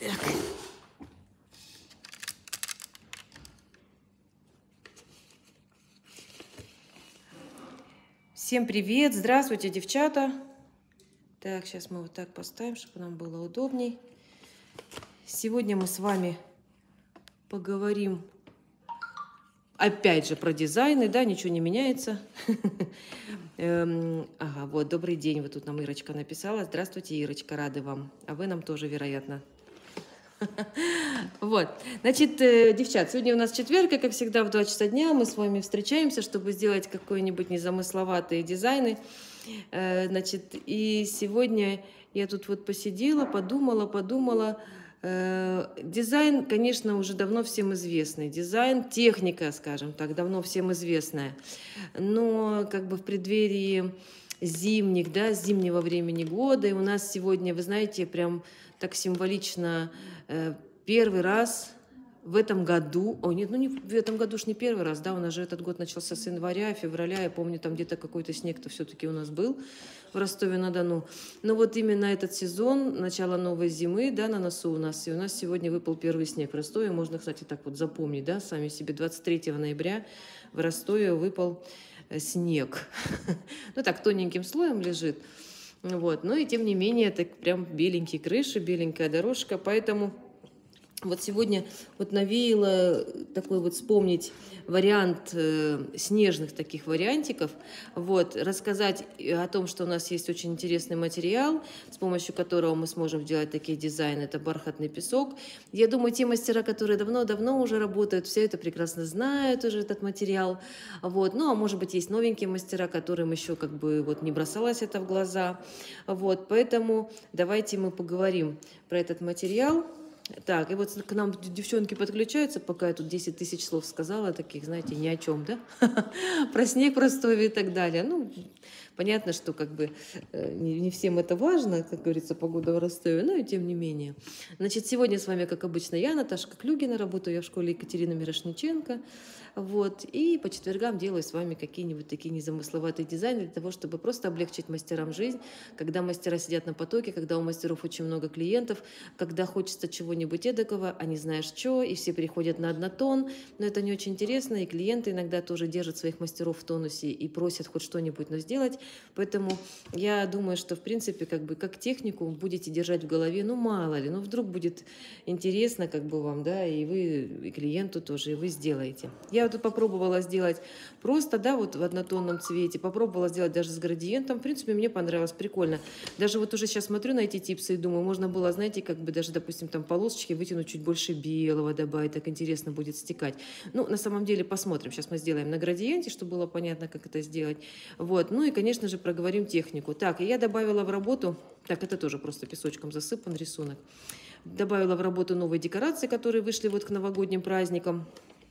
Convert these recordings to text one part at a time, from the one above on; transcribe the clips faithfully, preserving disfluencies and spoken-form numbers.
Так. Всем привет! Здравствуйте, девчата! Так, сейчас мы вот так поставим, чтобы нам было удобней. Сегодня мы с вами поговорим опять же про дизайны, да, ничего не меняется. Ага, вот, добрый день, вот тут нам Ирочка написала. Здравствуйте, Ирочка, рады вам. А вы нам тоже, вероятно. Вот, значит, девчат, сегодня у нас четверг, и, как всегда, в два часа дня мы с вами встречаемся, чтобы сделать какой-нибудь незамысловатые дизайны. Значит, и сегодня я тут вот посидела, подумала, подумала. Дизайн, конечно, уже давно всем известный. Дизайн, техника, скажем так, давно всем известная. Но как бы в преддверии зимних, да, зимнего времени года, и у нас сегодня, вы знаете, прям так символично первый раз в этом году, о нет, ну не в этом году уж не первый раз, да, у нас же этот год начался с января, февраля, я помню, там где-то какой-то снег-то все-таки у нас был в Ростове-на-Дону. Но вот именно этот сезон, начало новой зимы, да, на носу у нас, и у нас сегодня выпал первый снег в Ростове, можно, кстати, так вот запомнить, да, сами себе, двадцать третьего ноября в Ростове выпал снег. Ну так, тоненьким слоем лежит. Вот, но и тем не менее, это прям беленькие крыши, беленькая дорожка, поэтому вот сегодня вот навеяло такой вот вспомнить вариант э, снежных таких вариантиков, вот, рассказать о том, что у нас есть очень интересный материал, с помощью которого мы сможем делать такие дизайны, это бархатный песок. Я думаю, те мастера, которые давно-давно уже работают, все это прекрасно знают уже этот материал, вот, ну, а может быть, есть новенькие мастера, которым еще как бы вот не бросалось это в глаза, вот, поэтому давайте мы поговорим про этот материал. Так, и вот к нам девчонки подключаются, пока я тут десять тысяч слов сказала, таких, знаете, ни о чем, да? Про снег в Ростове и так далее. Ну, понятно, что как бы не, не всем это важно, как говорится, погода в Ростове, но и тем не менее. Значит, сегодня с вами, как обычно, я, Наташка Клюгина, работаю я в школе Екатерины Мирошниченко. Вот, и по четвергам делаю с вами какие-нибудь такие незамысловатые дизайны для того, чтобы просто облегчить мастерам жизнь, когда мастера сидят на потоке, когда у мастеров очень много клиентов, когда хочется чего-нибудь эдакого, а не знаешь что, и все приходят на однотон, но это не очень интересно, и клиенты иногда тоже держат своих мастеров в тонусе и просят хоть что-нибудь, но сделать, поэтому я думаю, что в принципе как бы как технику будете держать в голове, ну мало ли, ну вдруг будет интересно как бы вам, да, и вы, и клиенту тоже, и вы сделаете. Я вот попробовала сделать просто, да, вот в однотонном цвете, попробовала сделать даже с градиентом, в принципе, мне понравилось, прикольно. Даже вот уже сейчас смотрю на эти типсы и думаю, можно было, знаете, как бы даже, допустим, там полосочки вытянуть чуть больше белого добавить, так интересно будет стекать. Ну, на самом деле, посмотрим, сейчас мы сделаем на градиенте, чтобы было понятно, как это сделать. Вот, ну и, конечно же, проговорим технику. Так, и я добавила в работу, так, это тоже просто песочком засыпан рисунок, добавила в работу новые декорации, которые вышли вот к новогодним праздникам.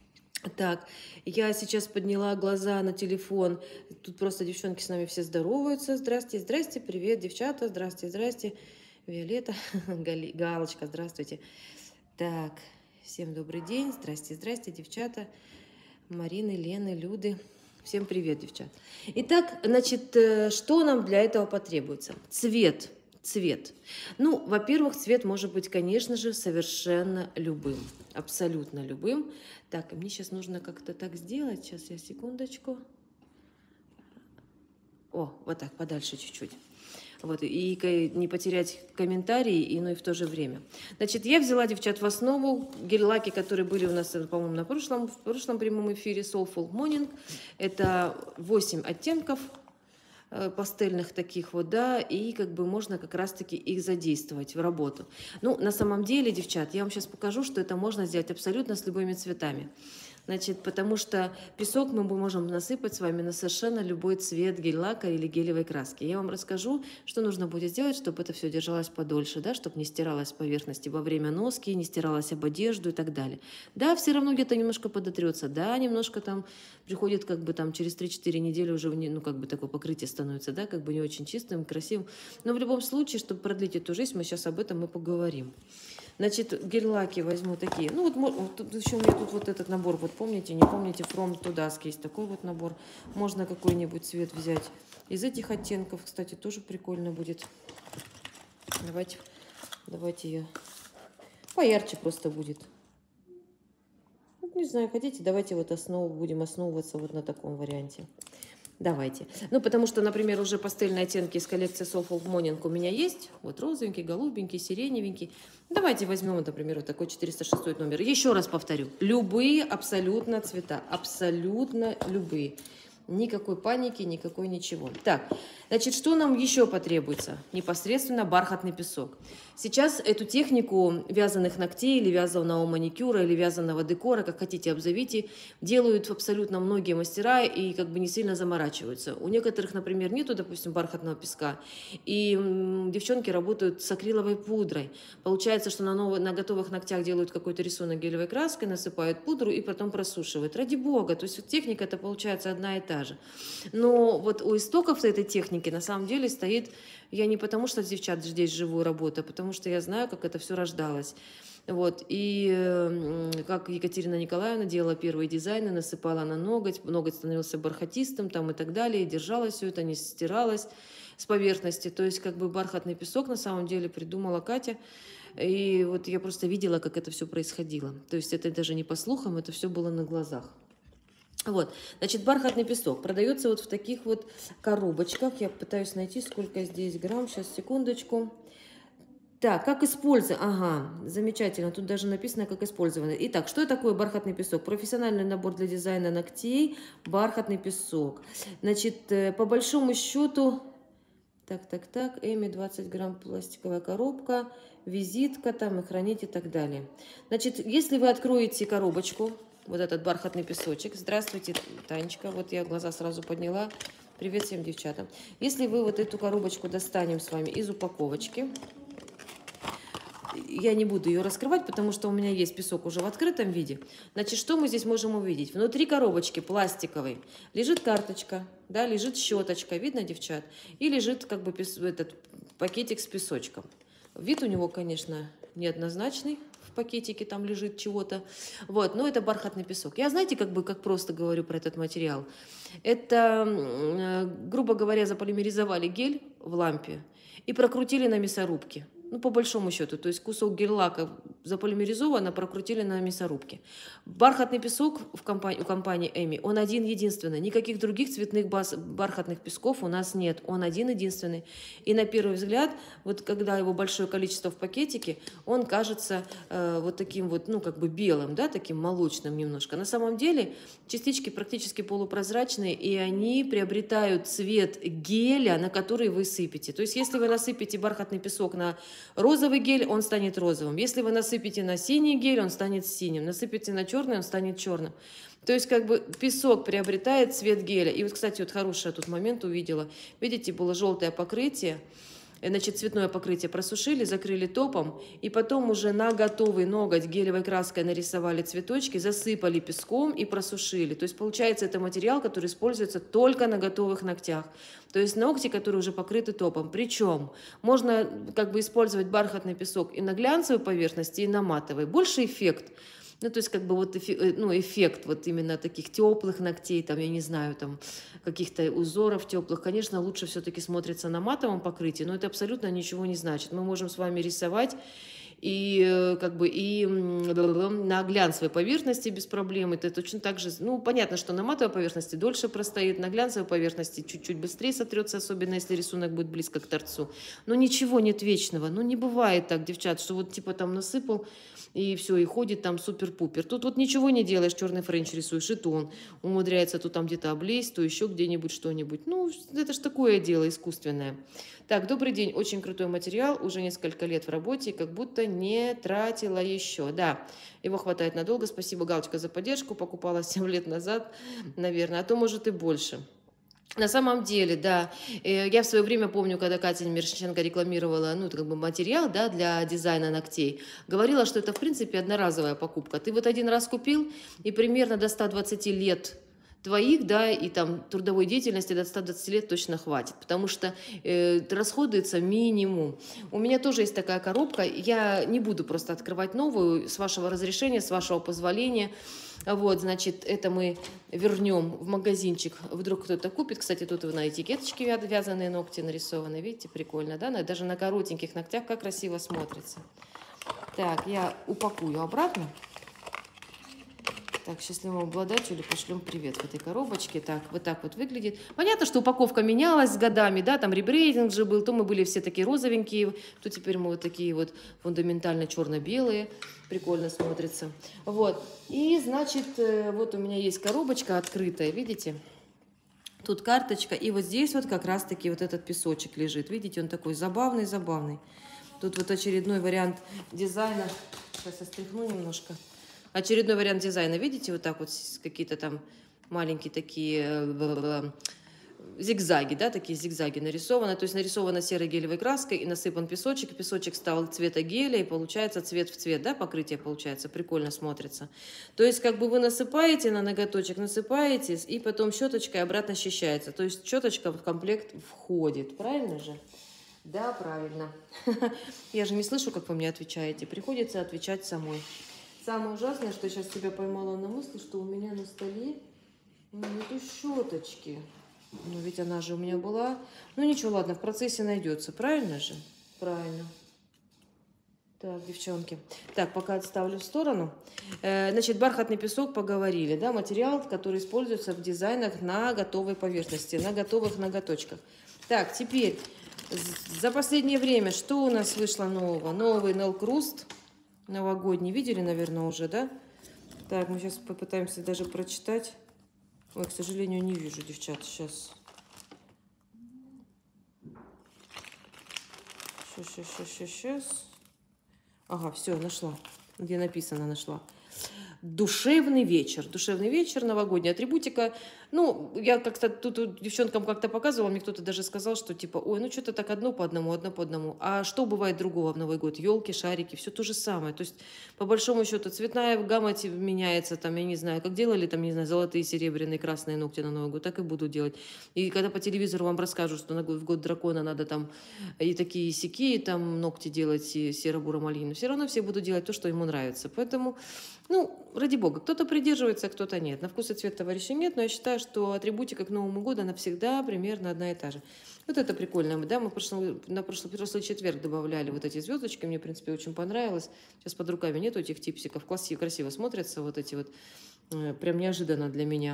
Так, я сейчас подняла глаза на телефон. Тут просто девчонки с нами все здороваются. Здрасте, здрасте, привет, девчата. Здрасте, здрасте. Виолетта, Гали, Галочка, здравствуйте. Так, всем добрый день. Здрасте, здрасте, девчата. Марины, Лены, Люды. Всем привет, девчат. Итак, значит, что нам для этого потребуется? Цвет. Цвет. Ну, во-первых, цвет может быть, конечно же, совершенно любым. Абсолютно любым. Так, мне сейчас нужно как-то так сделать. Сейчас я секундочку. О, вот так, подальше чуть-чуть. Вот, и не потерять комментарии, и, ну и в то же время. Значит, я взяла, девчат, в основу гель-лаки, которые были у нас, по-моему, на прошлом, в прошлом прямом эфире Soulful Morning. Это восемь оттенков пастельных таких вот, да, и как бы можно как раз-таки их задействовать в работу. Ну, на самом деле, девчат, я вам сейчас покажу, что это можно сделать абсолютно с любыми цветами. Значит, потому что песок мы можем насыпать с вами на совершенно любой цвет гель-лака или гелевой краски. Я вам расскажу, что нужно будет сделать, чтобы это все держалось подольше, да, чтобы не стиралось с поверхности во время носки, не стиралось об одежду и так далее. Да, все равно где-то немножко подотрется, да, немножко там приходит как бы там через три-четыре недели уже, ну, как бы такое покрытие становится, да, как бы не очень чистым, красивым. Но в любом случае, чтобы продлить эту жизнь, мы сейчас об этом и поговорим. Значит, гель-лаки возьму такие. Ну, вот, вот еще у меня тут вот этот набор, вот помните, не помните, From to Dusk есть такой вот набор. Можно какой-нибудь цвет взять из этих оттенков. Кстати, тоже прикольно будет. Давайте, давайте я Поярче просто будет. Не знаю, хотите, давайте вот основу, будем основываться вот на таком варианте. Давайте. Ну, потому что, например, уже пастельные оттенки из коллекции Soulful Morning у меня есть. Вот розовенький, голубенький, сиреневенький. Давайте возьмем, например, вот такой четыреста шестой номер. Еще раз повторю. Любые абсолютно цвета. Абсолютно любые. Никакой паники, никакой ничего. Так, значит, что нам еще потребуется? Непосредственно бархатный песок. Сейчас эту технику вязаных ногтей или вязаного маникюра или вязаного декора, как хотите обзовите, делают абсолютно многие мастера и как бы не сильно заморачиваются. У некоторых, например, нету, допустим, бархатного песка, и м, девчонки работают с акриловой пудрой. Получается, что на, новых, на готовых ногтях делают какой-то рисунок гелевой краской, насыпают пудру и потом просушивают. Ради бога, то есть вот техника это получается одна и та же. Но вот у истоков этой техники на самом деле стоит, я не потому что девчат здесь живую работу, а потому что я знаю, как это все рождалось. Вот. И э, как Екатерина Николаевна делала первые дизайны, насыпала на ноготь, ноготь становился бархатистым там, и так далее, и держалось все это, не стиралось с поверхности. То есть как бы бархатный песок на самом деле придумала Катя. И вот я просто видела, как это все происходило. То есть это даже не по слухам, это все было на глазах. Вот, значит, бархатный песок продается вот в таких вот коробочках. Я пытаюсь найти, сколько здесь грамм. Сейчас, секундочку. Так, как использовать? Ага, замечательно. Тут даже написано, как использовано. Итак, что такое бархатный песок? Профессиональный набор для дизайна ногтей. Бархатный песок. Значит, по большому счету... Так, так, так. Эми, двадцать грамм пластиковая коробка. Визитка там и хранить и так далее. Значит, если вы откроете коробочку... Вот этот бархатный песочек. Здравствуйте, Танечка. Вот я глаза сразу подняла. Привет всем девчатам. Если вы вот эту коробочку достанем с вами из упаковочки, я не буду ее раскрывать, потому что у меня есть песок уже в открытом виде. Значит, что мы здесь можем увидеть? Внутри коробочки пластиковой лежит карточка, да, лежит щеточка. Видно, девчат? И лежит как бы пес... этот пакетик с песочком. Вид у него, конечно, неоднозначный. В пакетике там лежит чего-то. Вот, но это бархатный песок. Я, знаете, как бы, как просто говорю про этот материал. Это, грубо говоря, заполимеризовали гель в лампе и прокрутили на мясорубке. Ну, по большому счету, то есть кусок гель-лака заполимеризовано, прокрутили на мясорубке. Бархатный песок в компании, у компании Эми, он один-единственный. Никаких других цветных баз, бархатных песков у нас нет. Он один-единственный. И на первый взгляд, вот когда его большое количество в пакетике, он кажется э, вот таким вот, ну, как бы белым, да, таким молочным немножко. На самом деле частички практически полупрозрачные, и они приобретают цвет геля, на который вы сыпете. То есть если вы насыпете бархатный песок на розовый гель, он станет розовым. Если вы насыпете на синий гель, он станет синим. Насыпете на черный, он станет черным. То есть как бы песок приобретает цвет геля. И вот, кстати, вот хороший тут момент увидела. Видите, было желтое покрытие. Значит, цветное покрытие просушили, закрыли топом, и потом уже на готовый ноготь гелевой краской нарисовали цветочки, засыпали песком и просушили. То есть получается это материал, который используется только на готовых ногтях. То есть ногти, которые уже покрыты топом. Причем можно как бы использовать бархатный песок и на глянцевой поверхности, и на матовой. Больше эффект. Ну, то есть, как бы вот эффект, ну, эффект вот именно таких теплых ногтей, там, я не знаю, там, каких-то узоров теплых, конечно, лучше все-таки смотрится на матовом покрытии, но это абсолютно ничего не значит. Мы можем с вами рисовать и как бы и на глянцевой поверхности без проблем. Это точно так же, ну, понятно, что на матовой поверхности дольше простоит, на глянцевой поверхности чуть-чуть быстрее сотрется, особенно если рисунок будет близко к торцу. Но ничего нет вечного, ну, не бывает так, девчат, что вот типа там насыпал, и все, и ходит там супер-пупер. Тут вот ничего не делаешь, черный френч рисуешь, и то он умудряется то там где-то облезть, то еще где-нибудь что-нибудь. Ну, это ж такое дело искусственное. Так, добрый день, очень крутой материал, уже несколько лет в работе, как будто не тратила еще. Да, его хватает надолго, спасибо, Галочка, за поддержку, покупала семь лет назад, наверное, а то, может, и больше. На самом деле, да, я в свое время помню, когда Катя Мирошниченко рекламировала, ну, как бы материал, да, для дизайна ногтей, говорила, что это, в принципе, одноразовая покупка. Ты вот один раз купил, и примерно до ста двадцати лет твоих, да, и там трудовой деятельности до ста двадцати лет точно хватит, потому что э, расходуется минимум. У меня тоже есть такая коробка, я не буду просто открывать новую, с вашего разрешения, с вашего позволения. Вот, значит, это мы вернем в магазинчик, вдруг кто-то купит. Кстати, тут на этикеточке вязаные ногти нарисованы, видите, прикольно, да, даже на коротеньких ногтях как красиво смотрится. Так, я упакую обратно. Так, счастливому обладателю пошлем привет в этой коробочке. Так, вот так вот выглядит. Понятно, что упаковка менялась с годами, да, там ребрейдинг же был, то мы были все такие розовенькие, то теперь мы вот такие вот фундаментально черно-белые. Прикольно смотрится. Вот, и, значит, вот у меня есть коробочка открытая, видите? Тут карточка, и вот здесь вот как раз-таки вот этот песочек лежит. Видите, он такой забавный-забавный. Тут вот очередной вариант дизайна. Сейчас я стряхну немножко. Очередной вариант дизайна. Видите, вот так вот какие-то там маленькие такие зигзаги, да, такие зигзаги нарисованы. То есть нарисована серой гелевой краской и насыпан песочек. Песочек стал цвета геля, и получается цвет в цвет, да, покрытие получается. Прикольно смотрится. То есть как бы вы насыпаете на ноготочек, насыпаете, и потом щеточкой обратно счищается. То есть щеточка в комплект входит. Правильно же? Да, правильно. Я же не слышу, как вы мне отвечаете. Приходится отвечать самой. Самое ужасное, что я сейчас себя поймала на мысли, что у меня на столе нету щеточки. Ну, ведь она же у меня была. Ну, ничего, ладно, в процессе найдется. Правильно же? Правильно. Так, девчонки. Так, пока отставлю в сторону. Э, значит, бархатный песок поговорили, да, материал, который используется в дизайнах на готовой поверхности, на готовых ноготочках. Так, теперь, за последнее время, что у нас вышло нового? Новый Nail Crust. Новогодний. Видели, наверное, уже, да? Так, мы сейчас попытаемся даже прочитать. Ой, к сожалению, не вижу, девчат, сейчас. Сейчас, сейчас, сейчас, сейчас, сейчас. Ага, все, нашла. Где написано, нашла. Душевный вечер. Душевный вечер, новогодняя атрибутика. Ну, я как-то тут девчонкам как-то показывала, мне кто-то даже сказал, что типа, ой, ну что-то так одно по одному, одно по одному. А что бывает другого в Новый год? Елки, шарики, все то же самое. То есть, по большому счету, цветная гамма меняется, там, я не знаю, как делали, там, не знаю, золотые, серебряные, красные ногти на Новый год, так и буду делать. И когда по телевизору вам расскажут, что на год, в год дракона надо там и такие, и сякие, там, ногти делать, и серо-буро-малину, все равно все будут делать то, что ему нравится. Поэтому, ну, ради бога, кто-то придерживается, а кто-то нет. На вкус и цвет товарищей нет, но я считаю, что атрибутика к Новому году, она всегда примерно одна и та же. Вот это прикольно. Да, мы прошлый, на прошлый, прошлый четверг добавляли вот эти звездочки, мне, в принципе, очень понравилось. Сейчас под руками нету этих типсиков, красиво, красиво смотрятся вот эти вот, прям неожиданно для меня.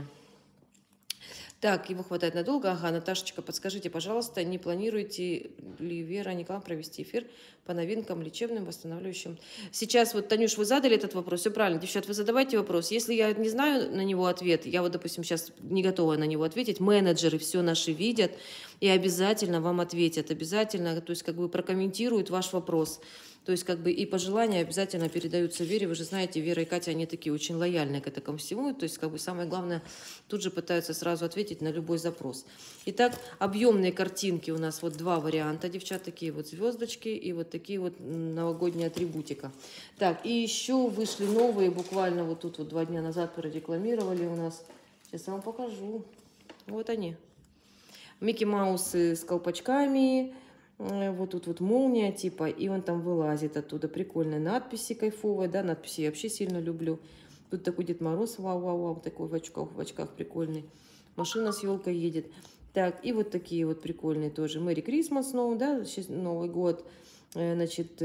Так, его хватает надолго. Ага, Наташечка, подскажите, пожалуйста, не планируете ли Вера Николаевна провести эфир по новинкам лечебным, восстанавливающим? Сейчас вот, Танюш, вы задали этот вопрос, все правильно. Девчат, вы задавайте вопрос. Если я не знаю на него ответ, я вот, допустим, сейчас не готова на него ответить, менеджеры все наши видят и обязательно вам ответят, обязательно, то есть как бы прокомментируют ваш вопрос. То есть как бы и пожелания обязательно передаются Вере. Вы же знаете, Вера и Катя, они такие очень лояльные к этому всему. То есть как бы самое главное, тут же пытаются сразу ответить на любой запрос. Итак, объемные картинки у нас вот два варианта, девчат, такие вот звездочки и вот такие вот новогодняя атрибутика. Так, и еще вышли новые, буквально вот тут вот два дня назад прорекламировали у нас. Сейчас я вам покажу. Вот они. Микки Маусы с колпачками. Вот тут вот молния типа, и он там вылазит оттуда. Прикольные надписи кайфовые, да, надписи я вообще сильно люблю. Тут такой Дед Мороз, вау-вау-вау, такой в очках, в очках прикольный. Машина с елкой едет. Так, и вот такие вот прикольные тоже. Мэри Крисмас снова, да, сейчас Новый год. Значит,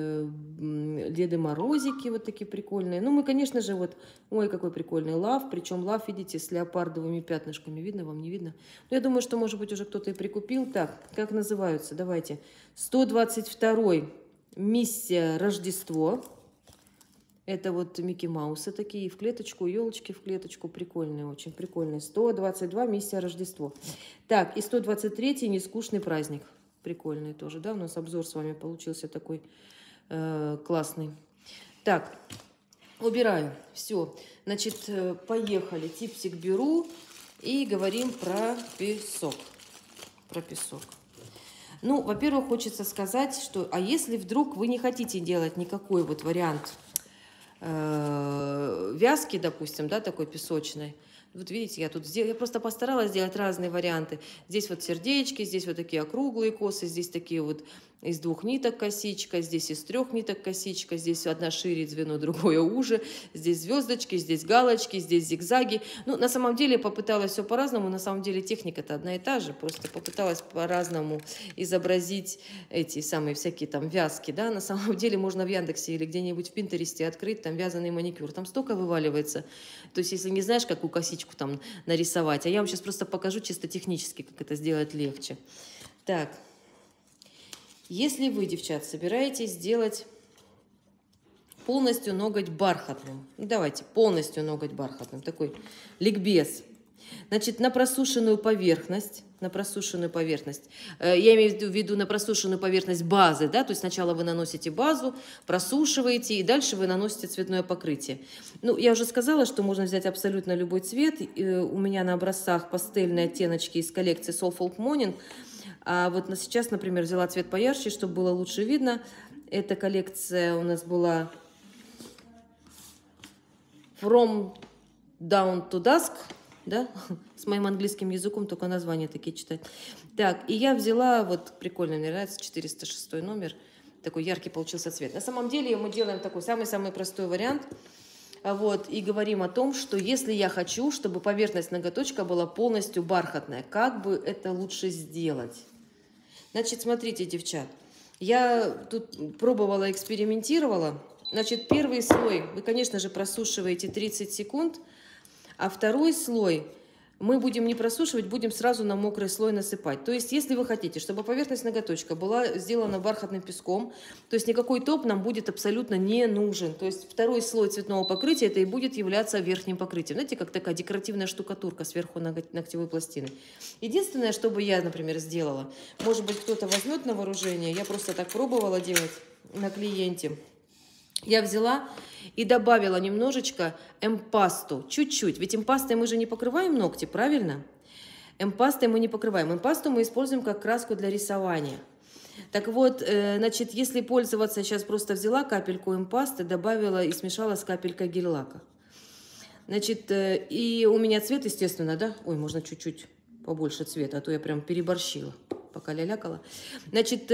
Деды Морозики вот такие прикольные. Ну, мы, конечно же, вот, ой, какой прикольный лав. Причем лав, видите, с леопардовыми пятнышками. Видно вам, не видно? Но я думаю, что, может быть, уже кто-то и прикупил. Так, как называются? Давайте. сто двадцать второй «Миссия Рождество». Это вот Микки Маусы такие, в клеточку, елочки в клеточку. Прикольные, очень прикольные. сто двадцать два «Миссия Рождество». Так, и сто двадцать третий «Нескучный праздник». Прикольный тоже, да, у нас обзор с вами получился такой э, классный. Так, убираю, все, значит, поехали, типсик беру и говорим про песок, про песок. Ну, во-первых, хочется сказать, что, а если вдруг вы не хотите делать никакой вот вариант э, вязки, допустим, да, такой песочной, Вот видите, я тут сделала, я просто постаралась сделать разные варианты. Здесь вот сердечки, здесь вот такие округлые косы, здесь такие вот из двух ниток косичка, здесь из трех ниток косичка, здесь одна шире звено, другое уже, здесь звездочки, здесь галочки, здесь зигзаги. Ну, на самом деле попыталась все по-разному, на самом деле техника-то одна и та же, просто попыталась по-разному изобразить эти самые всякие там вязки, да, на самом деле можно в Яндексе или где-нибудь в Пинтересте открыть там вязаный маникюр, там столько вываливается, то есть если не знаешь, какую косичку там нарисовать, а я вам сейчас просто покажу чисто технически, как это сделать легче. Так. Если вы, девчат, собираетесь сделать полностью ноготь бархатным, давайте, полностью ноготь бархатным, такой ликбез, значит, на просушенную поверхность, на просушенную поверхность, я имею в виду на просушенную поверхность базы, да, то есть сначала вы наносите базу, просушиваете, и дальше вы наносите цветное покрытие. Ну, я уже сказала, что можно взять абсолютно любой цвет, у меня на образцах пастельные оттеночки из коллекции Soul Folk Morning. А вот сейчас, например, взяла цвет поярче, чтобы было лучше видно. Эта коллекция у нас была From Down to Dusk, да, с моим английским языком, только названия такие читать. Так, и я взяла, вот прикольно, мне нравится, четыреста шестой номер, такой яркий получился цвет. На самом деле мы делаем такой самый-самый простой вариант. Вот, и говорим о том, что если я хочу, чтобы поверхность ноготочка была полностью бархатная, как бы это лучше сделать? Значит, смотрите, девчат, я тут пробовала, экспериментировала. Значит, первый слой вы, конечно же, просушиваете тридцать секунд, а второй слой мы будем не просушивать, будем сразу на мокрый слой насыпать. То есть, если вы хотите, чтобы поверхность ноготочка была сделана бархатным песком, то есть никакой топ нам будет абсолютно не нужен. То есть второй слой цветного покрытия это и будет являться верхним покрытием. Знаете, как такая декоративная штукатурка сверху ногтевой пластины. Единственное, что бы я, например, сделала, может быть, кто-то возьмет на вооружение, я просто так пробовала делать на клиенте. Я взяла и добавила немножечко эмпасту, чуть-чуть. Ведь эмпастой мы же не покрываем ногти, правильно? Эмпастой мы не покрываем. Эмпасту мы используем как краску для рисования. Так вот, значит, если пользоваться, сейчас просто взяла капельку эмпасты, добавила и смешала с капелькой гель-лака. Значит, и у меня цвет, естественно, да? Ой, можно чуть-чуть побольше цвета, а то я прям переборщила, пока лялякала. Значит,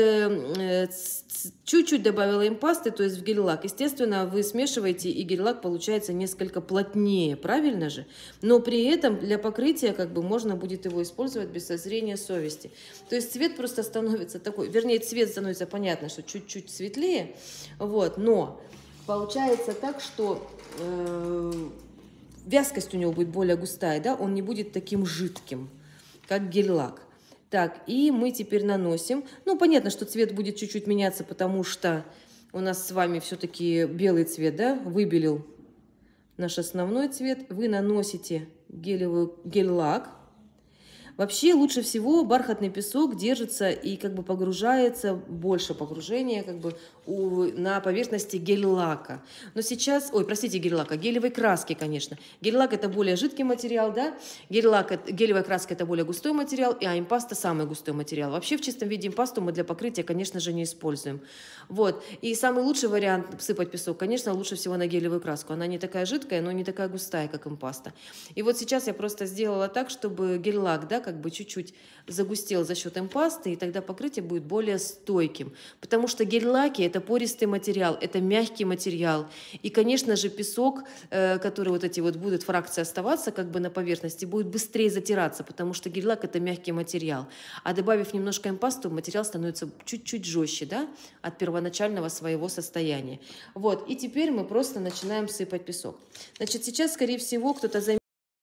чуть-чуть добавила импасты, то есть в гель-лак. Естественно, вы смешиваете, и гель-лак получается несколько плотнее, правильно же? Но при этом для покрытия как бы можно будет его использовать без зазрения совести. То есть цвет просто становится такой, вернее, цвет становится, понятно, что чуть-чуть светлее, вот, но получается так, что э, вязкость у него будет более густая, да, он не будет таким жидким, как гель-лак. Так, и мы теперь наносим. Ну, понятно, что цвет будет чуть-чуть меняться, потому что у нас с вами все-таки белый цвет, да, выбелил наш основной цвет. Вы наносите гелевый гель-лак. Вообще лучше всего бархатный песок держится и как бы погружается, больше погружения как бы у, на поверхности гель-лака. Но сейчас, ой, простите, гель-лака, гелевой краски, конечно. Гель-лак это более жидкий материал, да, гель-лак, гелевая краска это более густой материал, а импаста самый густой материал. Вообще в чистом виде импасту мы для покрытия, конечно же, не используем. Вот, и самый лучший вариант сыпать песок, конечно, лучше всего на гелевую краску. Она не такая жидкая, но не такая густая, как импаста. И вот сейчас я просто сделала так, чтобы гель-лак, да, как бы чуть-чуть загустел за счет импасты, и тогда покрытие будет более стойким. Потому что гель-лаки – это пористый материал, это мягкий материал. И, конечно же, песок, э, который вот эти вот будут фракции оставаться как бы на поверхности, будет быстрее затираться, потому что гель-лак – это мягкий материал. А добавив немножко импасту, материал становится чуть-чуть жестче, да, от первоначального своего состояния. Вот, и теперь мы просто начинаем сыпать песок. Значит, сейчас, скорее всего, кто-то заметит,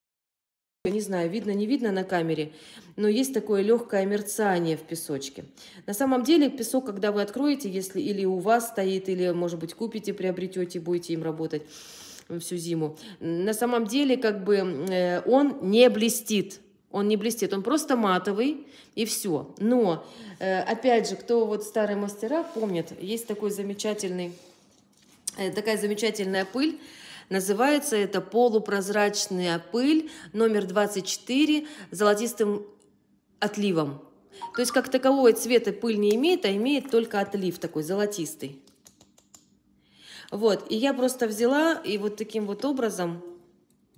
не знаю, видно, не видно на камере, но есть такое легкое мерцание в песочке. На самом деле песок, когда вы откроете, если или у вас стоит, или, может быть, купите, приобретете, будете им работать всю зиму, на самом деле как бы э, он не блестит. Он не блестит, он просто матовый, и все. Но, э, опять же, кто вот старые мастера помнят, есть такой замечательный, э, такая замечательная пыль. Называется это полупрозрачная пыль номер двадцать четыре золотистым отливом. То есть как такового цвета пыль не имеет, а имеет только отлив такой золотистый. Вот, и я просто взяла и вот таким вот образом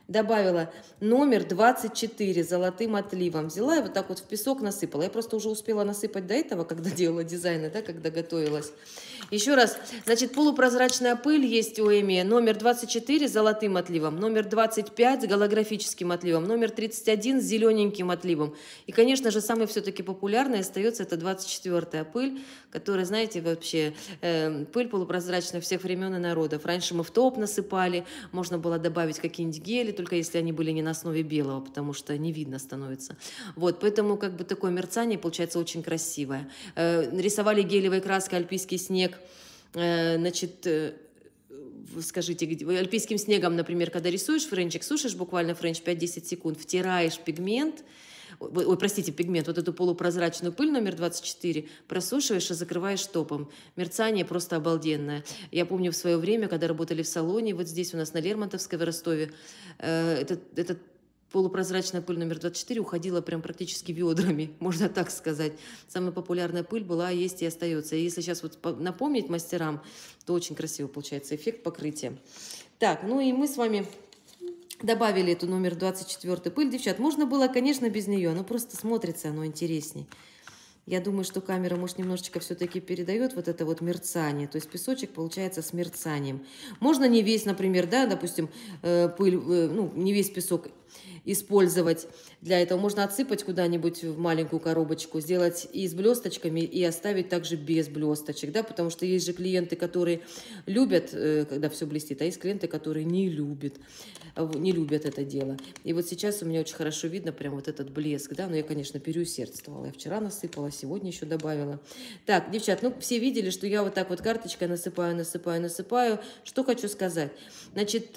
добавила номер двадцать четыре золотым отливом. Взяла и вот так вот в песок насыпала. Я просто уже успела насыпать до этого, когда делала дизайны, да, когда готовилась. Еще раз, значит, полупрозрачная пыль есть у Эми, номер двадцать четыре с золотым отливом, номер двадцать пять с голографическим отливом, номер тридцать один с зелененьким отливом. И, конечно же, самый все-таки популярный остается это двадцать четвёртая пыль, которая, знаете, вообще э, пыль полупрозрачная всех времен и народов. Раньше мы в топ насыпали, можно было добавить какие-нибудь гели, только если они были не на основе белого, потому что не видно становится. Вот, поэтому как бы такое мерцание получается очень красивое. Э, рисовали гелевой краской альпийский снег, э, значит... Э, скажите, альпийским снегом, например, когда рисуешь френчик, сушишь буквально френч пять-десять секунд, втираешь пигмент, ой, простите, пигмент, вот эту полупрозрачную пыль номер двадцать четыре, просушиваешь и закрываешь топом. Мерцание просто обалденное. Я помню в свое время, когда работали в салоне, вот здесь у нас на Лермонтовской в Ростове, э, этот, этот полупрозрачная пыль номер двадцать четыре уходила прям практически ведрами, можно так сказать. Самая популярная пыль была, есть и остается. И если сейчас вот напомнить мастерам, то очень красиво получается эффект покрытия. Так, ну и мы с вами добавили эту номер двадцать четыре пыль. Девчат, можно было, конечно, без нее, но просто смотрится оно интересней. Я думаю, что камера, может, немножечко все-таки передает вот это вот мерцание. То есть песочек получается с мерцанием. Можно не весь, например, да, допустим, пыль, ну, не весь песок использовать. Для этого можно отсыпать куда-нибудь в маленькую коробочку, сделать и с блесточками, и оставить также без блесточек, да, потому что есть же клиенты, которые любят, когда все блестит, а есть клиенты, которые не любят, не любят это дело. И вот сейчас у меня очень хорошо видно прям вот этот блеск, да, но я, конечно, переусердствовала. Я вчера насыпала, сегодня еще добавила. Так, девчат, ну, все видели, что я вот так вот карточкой насыпаю, насыпаю, насыпаю. Что хочу сказать. Значит,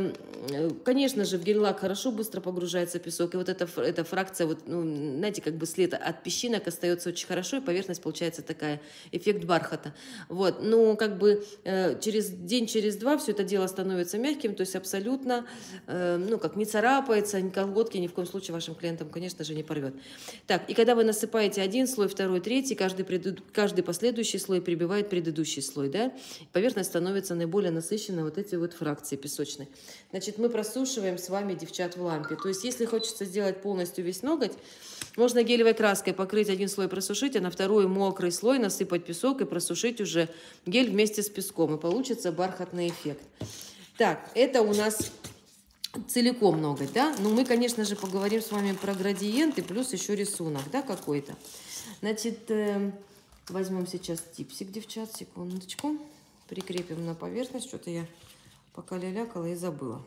конечно же, в гель-лак хорошо быстро погружается песок, и вот эта, эта фракция, вот, ну, знаете, как бы след от песчинок остается очень хорошо, и поверхность получается такая, эффект бархата. Вот, ну, как бы э, через день, через два все это дело становится мягким, то есть абсолютно, э, ну, как не царапается, ни колготки ни в коем случае вашим клиентам, конечно же, не порвет. Так, и когда вы насыпаете один слой, второй, третий, каждый, пред... каждый последующий слой прибивает предыдущий слой, да, поверхность становится наиболее насыщенной вот эти вот фракции песочной. Значит, мы просушиваем с вами, девчат, в лампе. То есть, если хочется сделать полностью весь ноготь, можно гелевой краской покрыть один слой, просушить, а на второй мокрый слой насыпать песок и просушить уже гель вместе с песком. И получится бархатный эффект. Так, это у нас целиком ноготь, да? Ну, мы, конечно же, поговорим с вами про градиенты, плюс еще рисунок, да, какой-то. Значит, э, возьмем сейчас типсик, девчат, секундочку. Прикрепим на поверхность. Что-то я пока лялякала и забыла.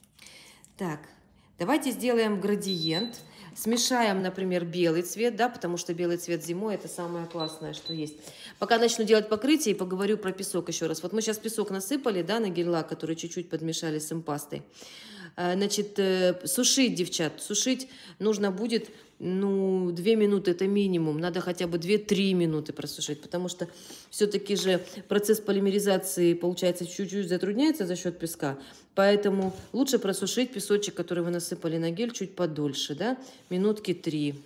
Так, давайте сделаем градиент. Смешаем, например, белый цвет, да, потому что белый цвет зимой это самое классное, что есть. Пока начну делать покрытие и поговорю про песок еще раз. Вот мы сейчас песок насыпали, да, на гель-лак, который чуть-чуть подмешали с импастой. Значит, сушить, девчат, сушить нужно будет, ну, две минуты это минимум. Надо хотя бы две-три минуты просушить, потому что все-таки же процесс полимеризации, получается, чуть-чуть затрудняется за счет песка. Поэтому лучше просушить песочек, который вы насыпали на гель, чуть подольше, да, минутки три.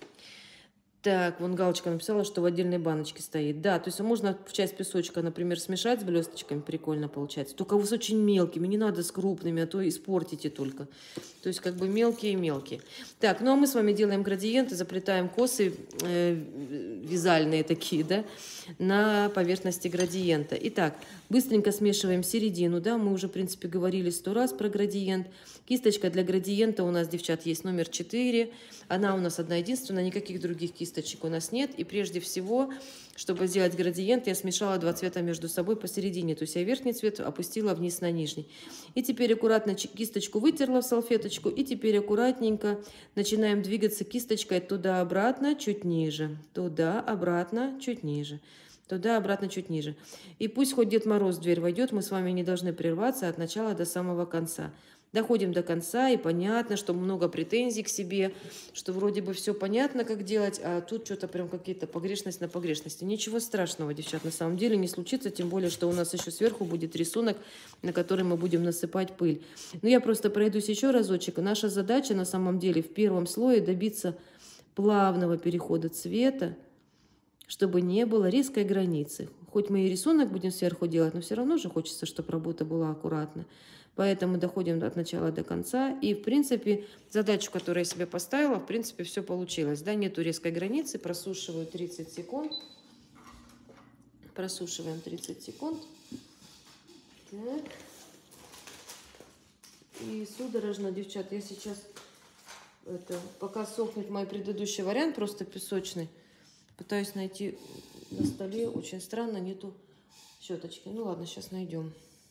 Так, вон галочка написала, что в отдельной баночке стоит. Да, то есть можно в часть песочка, например, смешать с блесточками, прикольно получается. Только с очень мелкими, не надо с крупными, а то испортите только. То есть как бы мелкие-мелкие. Так, ну а мы с вами делаем градиенты, заплетаем косы э, вязальные такие, да, на поверхности градиента. Итак, быстренько смешиваем середину, да, мы уже, в принципе, говорили сто раз про градиент. Кисточка для градиента у нас, девчат, есть номер четыре. Она у нас одна единственная, никаких других кисточек у нас нет. И прежде всего, чтобы сделать градиент, я смешала два цвета между собой посередине. То есть я верхний цвет опустила вниз на нижний. И теперь аккуратно кисточку вытерла в салфеточку. И теперь аккуратненько начинаем двигаться кисточкой туда-обратно, чуть ниже. Туда-обратно, чуть ниже. Туда, обратно, чуть ниже. И пусть хоть Дед Мороз в дверь войдет, мы с вами не должны прерваться от начала до самого конца. Доходим до конца, и понятно, что много претензий к себе, что вроде бы все понятно, как делать, а тут что-то прям какие-то погрешности на погрешности. Ничего страшного, девчат, на самом деле не случится, тем более, что у нас еще сверху будет рисунок, на который мы будем насыпать пыль. Ну, я просто пройдусь еще разочек. Наша задача на самом деле в первом слое добиться плавного перехода цвета, чтобы не было резкой границы. Хоть мы и рисунок будем сверху делать, но все равно же хочется, чтобы работа была аккуратна. Поэтому доходим от начала до конца. И, в принципе, задачу, которую я себе поставила, в принципе, все получилось. Да, нету резкой границы. Просушиваю тридцать секунд. Просушиваем тридцать секунд. Так. И судорожно, девчат, я сейчас, это, пока сохнет мой предыдущий вариант, просто песочный, пытаюсь найти на столе. Очень странно, нету щеточки. Ну ладно, сейчас найдем.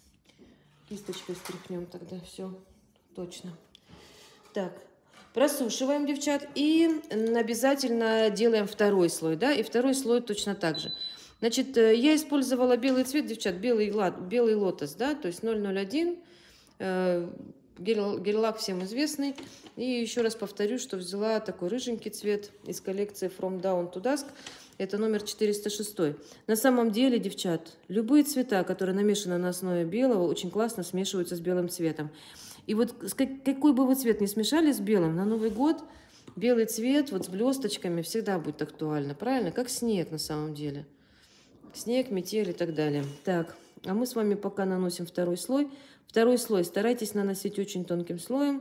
Кисточкой стряхнем тогда, все точно. Так, просушиваем, девчат, и обязательно делаем второй слой, да, и второй слой точно так же. Значит, я использовала белый цвет, девчат, белый, белый лотос, да, то есть ноль ноль один, э, гель-лак всем известный. И еще раз повторю, что взяла такой рыженький цвет из коллекции From Dawn to Dusk. Это номер четыреста шесть. На самом деле, девчат, любые цвета, которые намешаны на основе белого, очень классно смешиваются с белым цветом. И вот какой бы вы цвет ни смешали с белым, на Новый год белый цвет вот с блесточками всегда будет актуально, правильно? Как снег на самом деле. Снег, метель и так далее. Так, а мы с вами пока наносим второй слой. Второй слой старайтесь наносить очень тонким слоем.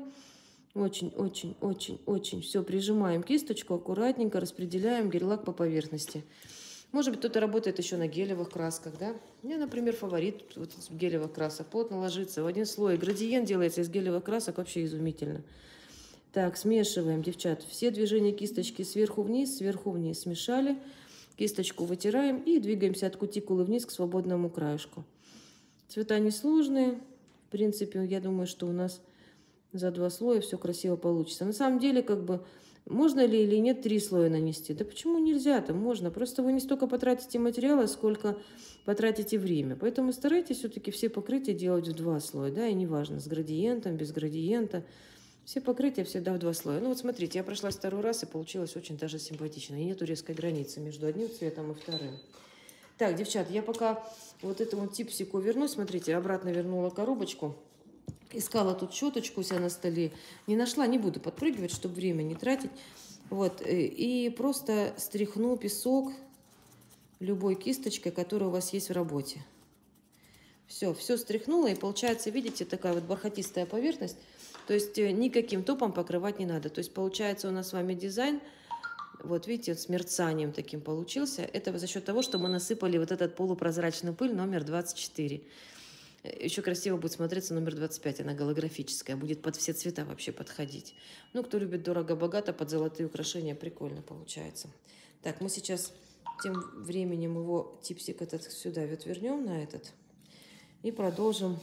Очень-очень-очень-очень. Все, прижимаем кисточку, аккуратненько распределяем гель-лак по поверхности. Может быть, кто-то работает еще на гелевых красках, да? У меня, например, фаворит вот гелевых красок. Плотно ложится в один слой. Градиент делается из гелевых красок, вообще изумительно. Так, смешиваем, девчат. Все движения кисточки сверху вниз, сверху вниз. Смешали. Кисточку вытираем и двигаемся от кутикулы вниз к свободному краешку. Цвета несложные. В принципе, я думаю, что у нас за два слоя все красиво получится. На самом деле, как бы, можно ли или нет три слоя нанести? Да почему нельзя-то? Можно. Просто вы не столько потратите материала, сколько потратите время. Поэтому старайтесь все-таки все покрытия делать в два слоя. Да, и неважно, с градиентом, без градиента. Все покрытия всегда в два слоя. Ну вот смотрите, я прошлась второй раз и получилось очень даже симпатично. И нету резкой границы между одним цветом и вторым. Так, девчат, я пока вот этому типсику вернусь. Смотрите, обратно вернула коробочку. Искала тут щеточку у себя на столе. Не нашла, не буду подпрыгивать, чтобы время не тратить. Вот, и просто стряхну песок любой кисточкой, которая у вас есть в работе. Все, все стряхнула, и получается, видите, такая вот бархатистая поверхность. То есть никаким топом покрывать не надо. То есть получается у нас с вами дизайн, вот видите, с мерцанием таким получился. Это за счет того, что мы насыпали вот этот полупрозрачный пыль номер двадцать четыре. Еще красиво будет смотреться номер двадцать пять, она голографическая, будет под все цвета вообще подходить. Ну, кто любит дорого-богато, под золотые украшения, прикольно получается. Так, мы сейчас тем временем его типсик этот сюда вот вернем на этот и продолжим.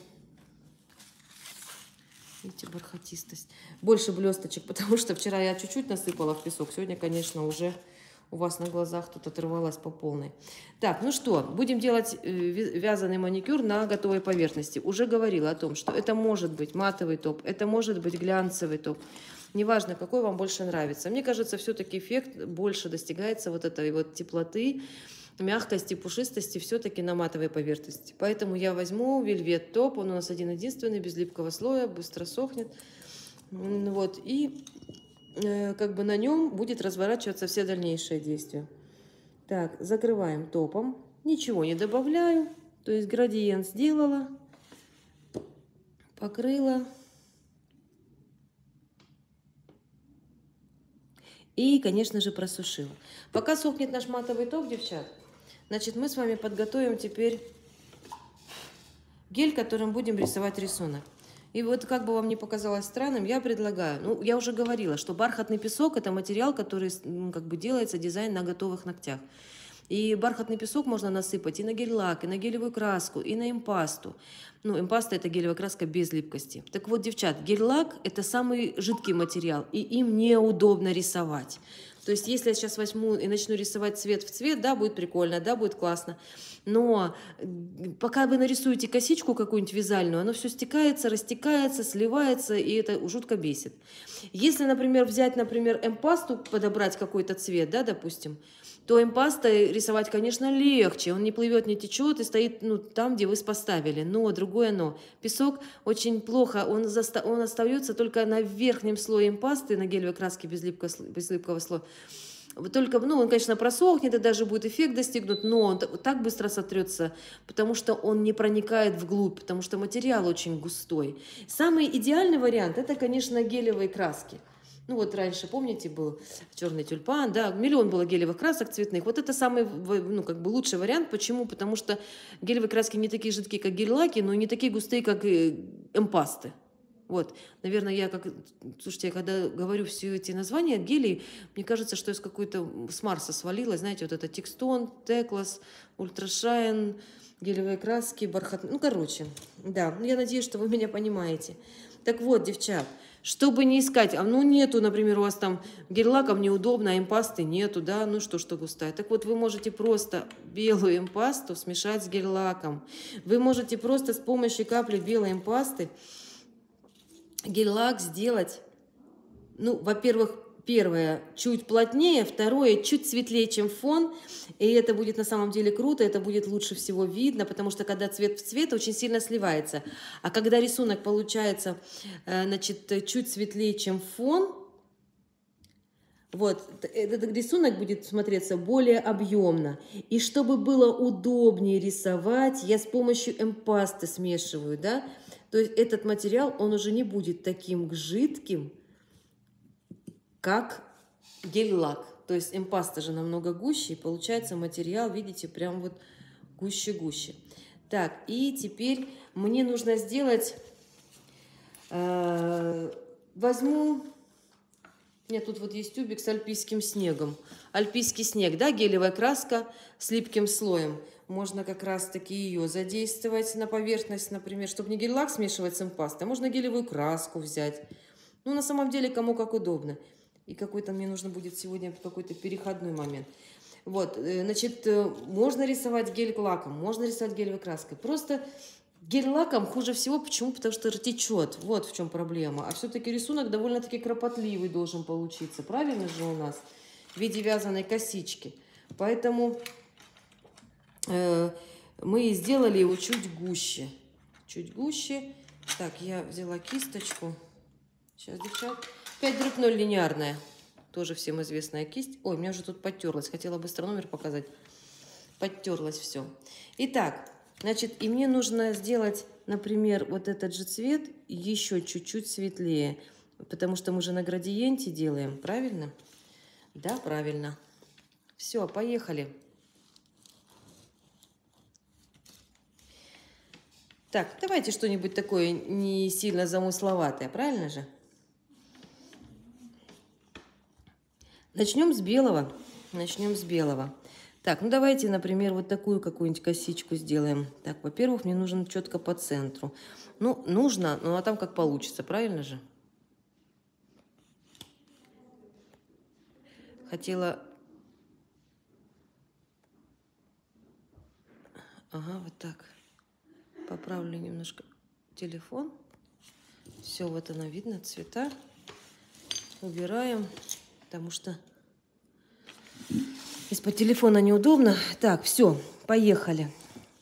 Видите, бархатистость. Больше блесточек, потому что вчера я чуть-чуть насыпала в песок. Сегодня, конечно, уже у вас на глазах тут оторвалась по полной. Так, ну что, будем делать вязаный маникюр на готовой поверхности. Уже говорила о том, что это может быть матовый топ, это может быть глянцевый топ. Неважно, какой вам больше нравится. Мне кажется, все-таки эффект больше достигается вот этой вот теплоты, мягкости, пушистости все-таки на матовой поверхности. Поэтому я возьму вельвет топ, он у нас один-единственный, без липкого слоя, быстро сохнет. Вот, и э, как бы на нем будет разворачиваться все дальнейшие действия. Так, закрываем топом, ничего не добавляю, то есть градиент сделала, покрыла. И, конечно же, просушила. Пока сохнет наш матовый топ, девчат, значит, мы с вами подготовим теперь гель, которым будем рисовать рисунок. И вот, как бы вам не показалось странным, я предлагаю, ну, я уже говорила, что бархатный песок – это материал, который, ну, как бы делается дизайн на готовых ногтях. И бархатный песок можно насыпать и на гель-лак, и на гелевую краску, и на импасту. Ну, импаста – это гелевая краска без липкости. Так вот, девчат, гель-лак – это самый жидкий материал, и им неудобно рисовать. То есть, если я сейчас возьму и начну рисовать цвет в цвет, да, будет прикольно, да, будет классно. Но пока вы нарисуете косичку какую-нибудь вязальную, оно все стекается, растекается, сливается, и это жутко бесит. Если, например, взять, например, эмпасту, подобрать какой-то цвет, да, допустим, то импастой рисовать, конечно, легче. Он не плывет, не течет и стоит, ну, там, где вы поставили. Но, другое но. Песок очень плохо, он, заста... он остается только на верхнем слое импасты, на гелевой краске без, липко... без липкого слоя. Только, ну, он, конечно, просохнет, и даже будет эффект достигнут, но он так быстро сотрется, потому что он не проникает вглубь, потому что материал очень густой. Самый идеальный вариант – это, конечно, гелевые краски. Ну, вот раньше, помните, был черный тюльпан, да, миллион было гелевых красок цветных. Вот это самый, ну, как бы лучший вариант. Почему? Потому что гелевые краски не такие жидкие, как гель-лаки, но и не такие густые, как эмпасты. Вот, наверное, я как... Слушайте, я когда говорю все эти названия гелей, мне кажется, что я с какой-то... с Марса свалилась. Знаете, вот это Текстон, Теклас, Ультрашайн, гелевые краски, бархат... Ну, короче, да. Я надеюсь, что вы меня понимаете. Так вот, девчат, чтобы не искать... А ну, нету, например, у вас там гель-лаков неудобно, а импасты нету, да? Ну, что, что густая. Так вот, вы можете просто белую импасту смешать с гель-лаком. Вы можете просто с помощью капли белой импасты гель-лак сделать, ну, во-первых, первое, чуть плотнее, второе, чуть светлее, чем фон, и это будет на самом деле круто, это будет лучше всего видно, потому что когда цвет в цвет, очень сильно сливается, а когда рисунок получается, значит, чуть светлее, чем фон, вот, этот рисунок будет смотреться более объемно. И чтобы было удобнее рисовать, я с помощью эмпасты смешиваю, да, то есть этот материал, он уже не будет таким жидким, как гель-лак. То есть эмпаста же намного гуще, и получается материал, видите, прям вот гуще-гуще. Так, и теперь мне нужно сделать, э, возьму, у меня тут вот есть тюбик с альпийским снегом. Альпийский снег, да, гелевая краска с липким слоем. Можно как раз-таки ее задействовать на поверхность, например, чтобы не гель-лак смешивать с эмпастой. Можно гелевую краску взять. Ну, на самом деле, кому как удобно. И какой-то мне нужно будет сегодня какой-то переходной момент. Вот, значит, можно рисовать гель-лаком, можно рисовать гелевой краской. Просто гель-лаком хуже всего. Почему? Потому что течет. Вот в чем проблема. А все-таки рисунок довольно-таки кропотливый должен получиться. Правильно же у нас? В виде вязаной косички. Поэтому... мы сделали его чуть гуще. Чуть гуще. Так, я взяла кисточку. Сейчас, девчат. пять дробь ноль линейная. Тоже всем известная кисть. Ой, у меня уже тут подтерлась. Хотела быстро номер показать. Подтерлась все. Итак, значит, и мне нужно сделать, например, вот этот же цвет еще чуть-чуть светлее. Потому что мы же на градиенте делаем. Правильно? Да, правильно. Все, поехали. Так, давайте что-нибудь такое не сильно замысловатое, правильно же? Начнем с белого. Начнем с белого. Так, ну давайте, например, вот такую какую-нибудь косичку сделаем. Так, во-первых, мне нужно четко по центру. Ну, нужно, ну а там как получится, правильно же? Хотела... Ага, вот так. Поправлю немножко телефон. Все, вот оно видно, цвета. Убираем, потому что из-под телефона неудобно. Так, все, поехали.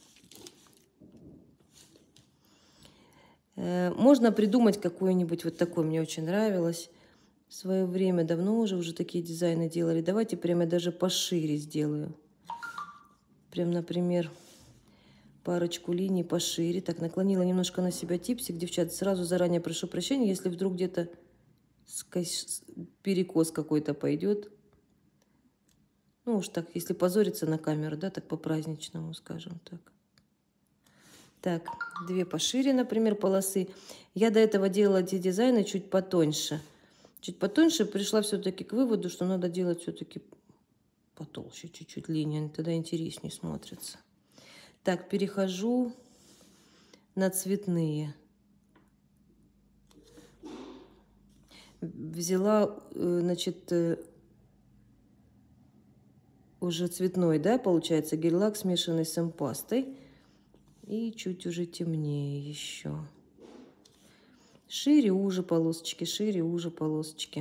Можно придумать какой-нибудь вот такой, мне очень нравилось. В свое время, давно уже, уже такие дизайны делали. Давайте прямо даже пошире сделаю. Прям, например... парочку линий пошире. Так, наклонила немножко на себя типсик. Девчат, сразу заранее прошу прощения, если вдруг где-то перекос какой-то пойдет. Ну уж так, если позориться на камеру, да, так по-праздничному, скажем так. Так, две пошире, например, полосы. Я до этого делала эти дизайны чуть потоньше. Чуть потоньше пришла все-таки к выводу, что надо делать все-таки потолще чуть-чуть линии. Тогда интереснее смотрится. Так, перехожу на цветные. Взяла, значит, уже цветной, да, получается, гель-лак, смешанный с эмпастой. И чуть уже темнее еще. Шире, уже полосочки, шире, уже полосочки.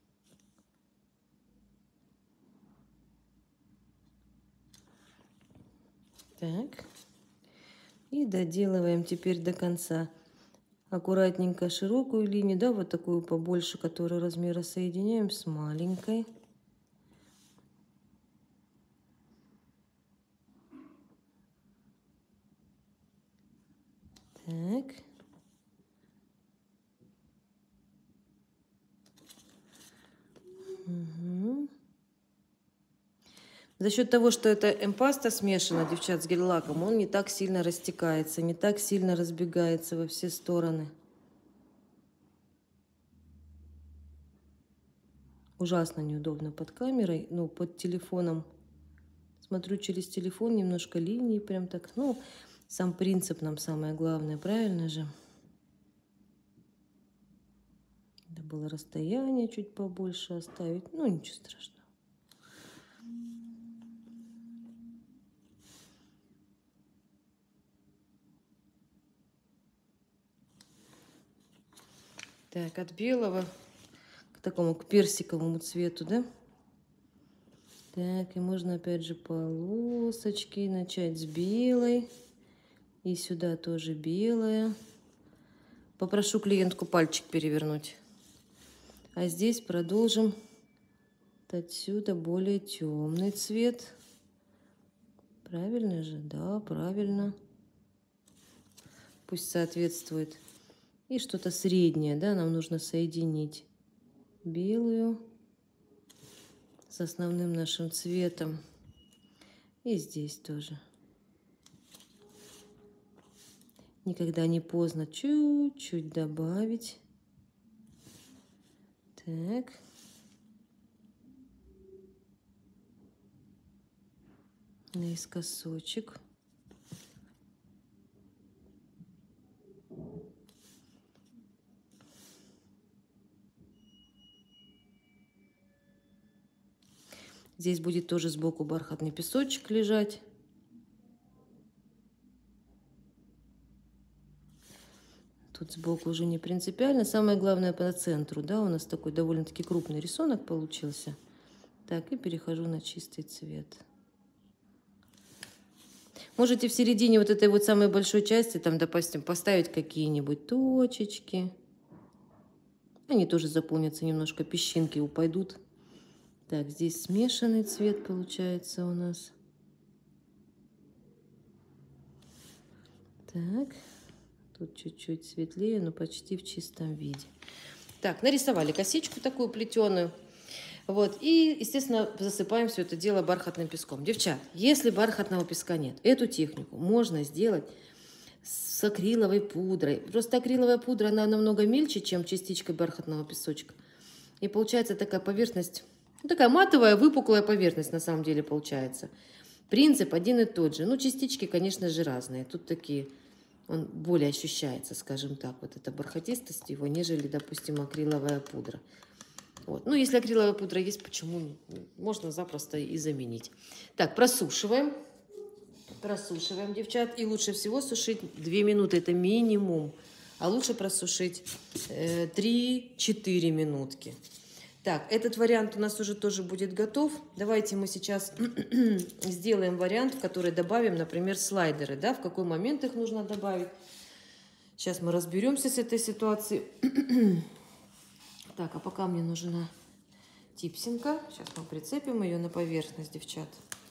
Так. И доделываем теперь до конца. Аккуратненько широкую линию, да, вот такую побольше, которую размера соединяем с маленькой. Так. Угу. За счет того, что это эмпаста смешана, девчат, с гель-лаком, он не так сильно растекается, не так сильно разбегается во все стороны. Ужасно неудобно под камерой, ну, под телефоном. Смотрю через телефон, немножко линии прям так. Ну, сам принцип нам самое главное, правильно же? Надо было расстояние чуть побольше оставить. Ну, ничего страшного. Так, от белого к такому, к персиковому цвету, да? Так, и можно опять же полосочки начать с белой. И сюда тоже белая. Попрошу клиентку пальчик перевернуть. А здесь продолжим отсюда более темный цвет. Правильно же? Да, правильно. Пусть соответствует. И что-то среднее, да, нам нужно соединить белую с основным нашим цветом. И здесь тоже. Никогда не поздно чуть-чуть добавить. Так. Наискосочек. Здесь будет тоже сбоку бархатный песочек лежать. Тут сбоку уже не принципиально. Самое главное по центру, да, у нас такой довольно-таки крупный рисунок получился. Так, и перехожу на чистый цвет. Можете в середине вот этой вот самой большой части, там, допустим, поставить какие-нибудь точечки. Они тоже заполнятся немножко, песчинки упадут. Так, здесь смешанный цвет получается у нас. Так, тут чуть-чуть светлее, но почти в чистом виде. Так, нарисовали косичку такую плетеную. Вот, и, естественно, засыпаем все это дело бархатным песком. Девчат, если бархатного песка нет, эту технику можно сделать с акриловой пудрой. Просто акриловая пудра, она намного мельче, чем частичка бархатного песочка. И получается такая поверхность, ну, такая матовая, выпуклая поверхность на самом деле получается. Принцип один и тот же. Ну, частички, конечно же, разные. Тут такие, он более ощущается, скажем так, вот эта бархатистость его, нежели, допустим, акриловая пудра. Вот. Ну, если акриловая пудра есть, почему? Можно запросто и заменить. Так, просушиваем. Просушиваем, девчат. И лучше всего сушить две минуты. Это минимум. А лучше просушить э, три-четыре минутки. Так, этот вариант у нас уже тоже будет готов. Давайте мы сейчас сделаем вариант, в который добавим, например, слайдеры. Да? В какой момент их нужно добавить. Сейчас мы разберемся с этой ситуацией. Так, а пока мне нужна типсинка. Сейчас мы прицепим ее на поверхность, девчат.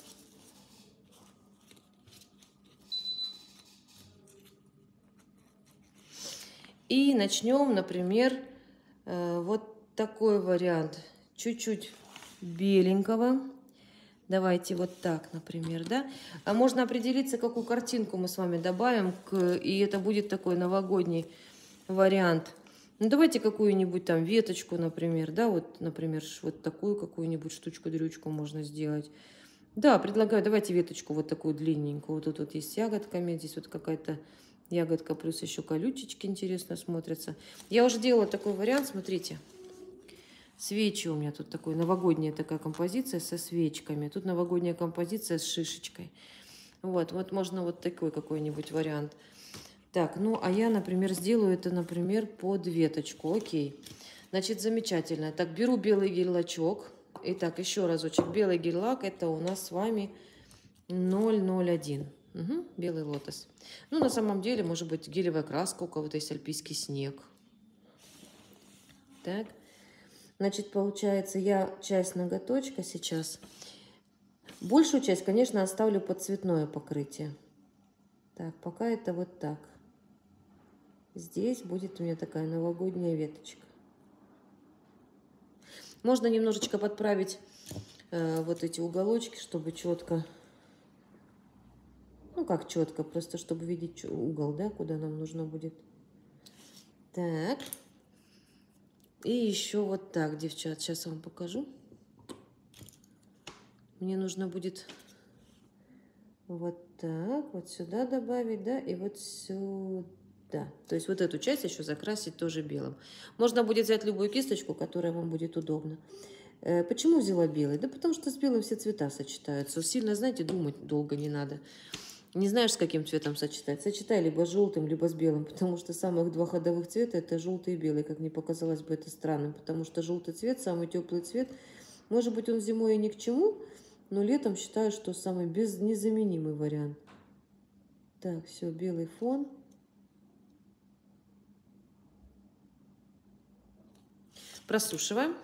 И начнем, например, вот такой вариант. Чуть-чуть беленького. Давайте вот так, например, да. А можно определиться, какую картинку мы с вами добавим. К... И это будет такой новогодний вариант. Ну, давайте какую-нибудь там веточку, например, да, вот, например, вот такую какую-нибудь штучку-дрючку можно сделать. Да, предлагаю, давайте веточку вот такую длинненькую. Вот тут вот есть с ягодками, здесь вот какая-то ягодка, плюс еще колючечки интересно смотрятся. Я уже делала такой вариант, смотрите. Свечи у меня тут такой, новогодняя такая композиция со свечками. Тут новогодняя композиция с шишечкой. Вот, вот можно вот такой какой-нибудь вариант. Так, ну, а я, например, сделаю это, например, под веточку. Окей. Значит, замечательно. Так, беру белый гель-лачок. Итак, еще разочек. Белый гель-лак, это у нас с вами ноль ноль один. Угу, белый лотос. Ну, на самом деле, может быть, гелевая краска, у кого-то есть альпийский снег. Так. Значит, получается, я часть ноготочка сейчас. Большую часть, конечно, оставлю под цветное покрытие. Так, пока это вот так. Здесь будет у меня такая новогодняя веточка. Можно немножечко подправить э, вот эти уголочки, чтобы четко, ну как четко, просто чтобы видеть угол, да, куда нам нужно будет. Так. И еще вот так, девчат, сейчас я вам покажу. Мне нужно будет вот так, вот сюда добавить, да, и вот сюда. То есть вот эту часть еще закрасить тоже белым. Можно будет взять любую кисточку, которая вам будет удобна. Почему взяла белый? Да потому что с белым все цвета сочетаются. Сильно, знаете, думать долго не надо. Не знаешь, с каким цветом сочетать? Сочетай либо с желтым, либо с белым, потому что самых два ходовых цвета это желтый и белый. Как мне показалось бы это странным, потому что желтый цвет, самый теплый цвет. Может быть, он зимой и ни к чему, но летом считаю, что самый без... незаменимый вариант. Так, все, белый фон. Просушиваем.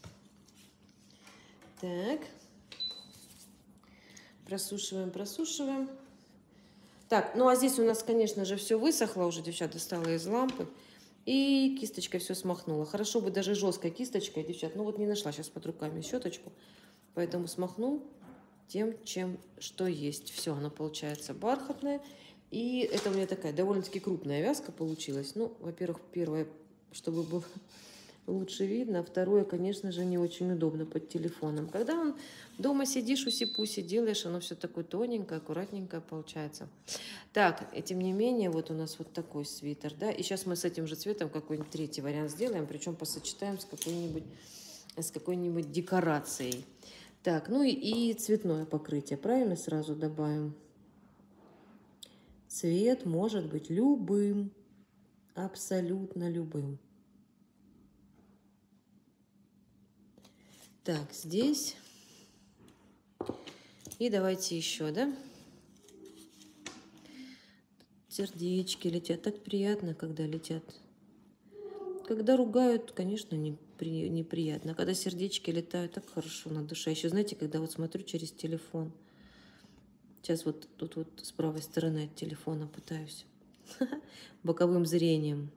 Так. Просушиваем, просушиваем. Так, ну а здесь у нас, конечно же, все высохло уже, девчат, достала из лампы. И кисточкой все смахнула. Хорошо бы даже жесткой кисточкой, девчат. Ну вот не нашла сейчас под руками щеточку. Поэтому смахну тем, чем что есть. Все, оно получается бархатное. И это у меня такая довольно-таки крупная вязка получилась. Ну, во-первых, первое, чтобы было лучше видно. А второе, конечно же, не очень удобно под телефоном. Когда он дома сидишь, уси-пуси делаешь, оно все такое тоненькое, аккуратненькое получается. Так, и тем не менее, вот у нас вот такой свитер, да. И сейчас мы с этим же цветом какой-нибудь третий вариант сделаем, причем посочетаем с какой-нибудь с какой-нибудь декорацией. Так, ну и, и цветное покрытие, правильно сразу добавим? Цвет может быть любым, абсолютно любым. Так, здесь. И давайте еще, да? Сердечки летят. Так приятно, когда летят. Когда ругают, конечно, не, при, неприятно. А когда сердечки летают, так хорошо на душе. Еще, знаете, когда вот смотрю через телефон. Сейчас вот тут вот с правой стороны от телефона пытаюсь. Боковым зрением.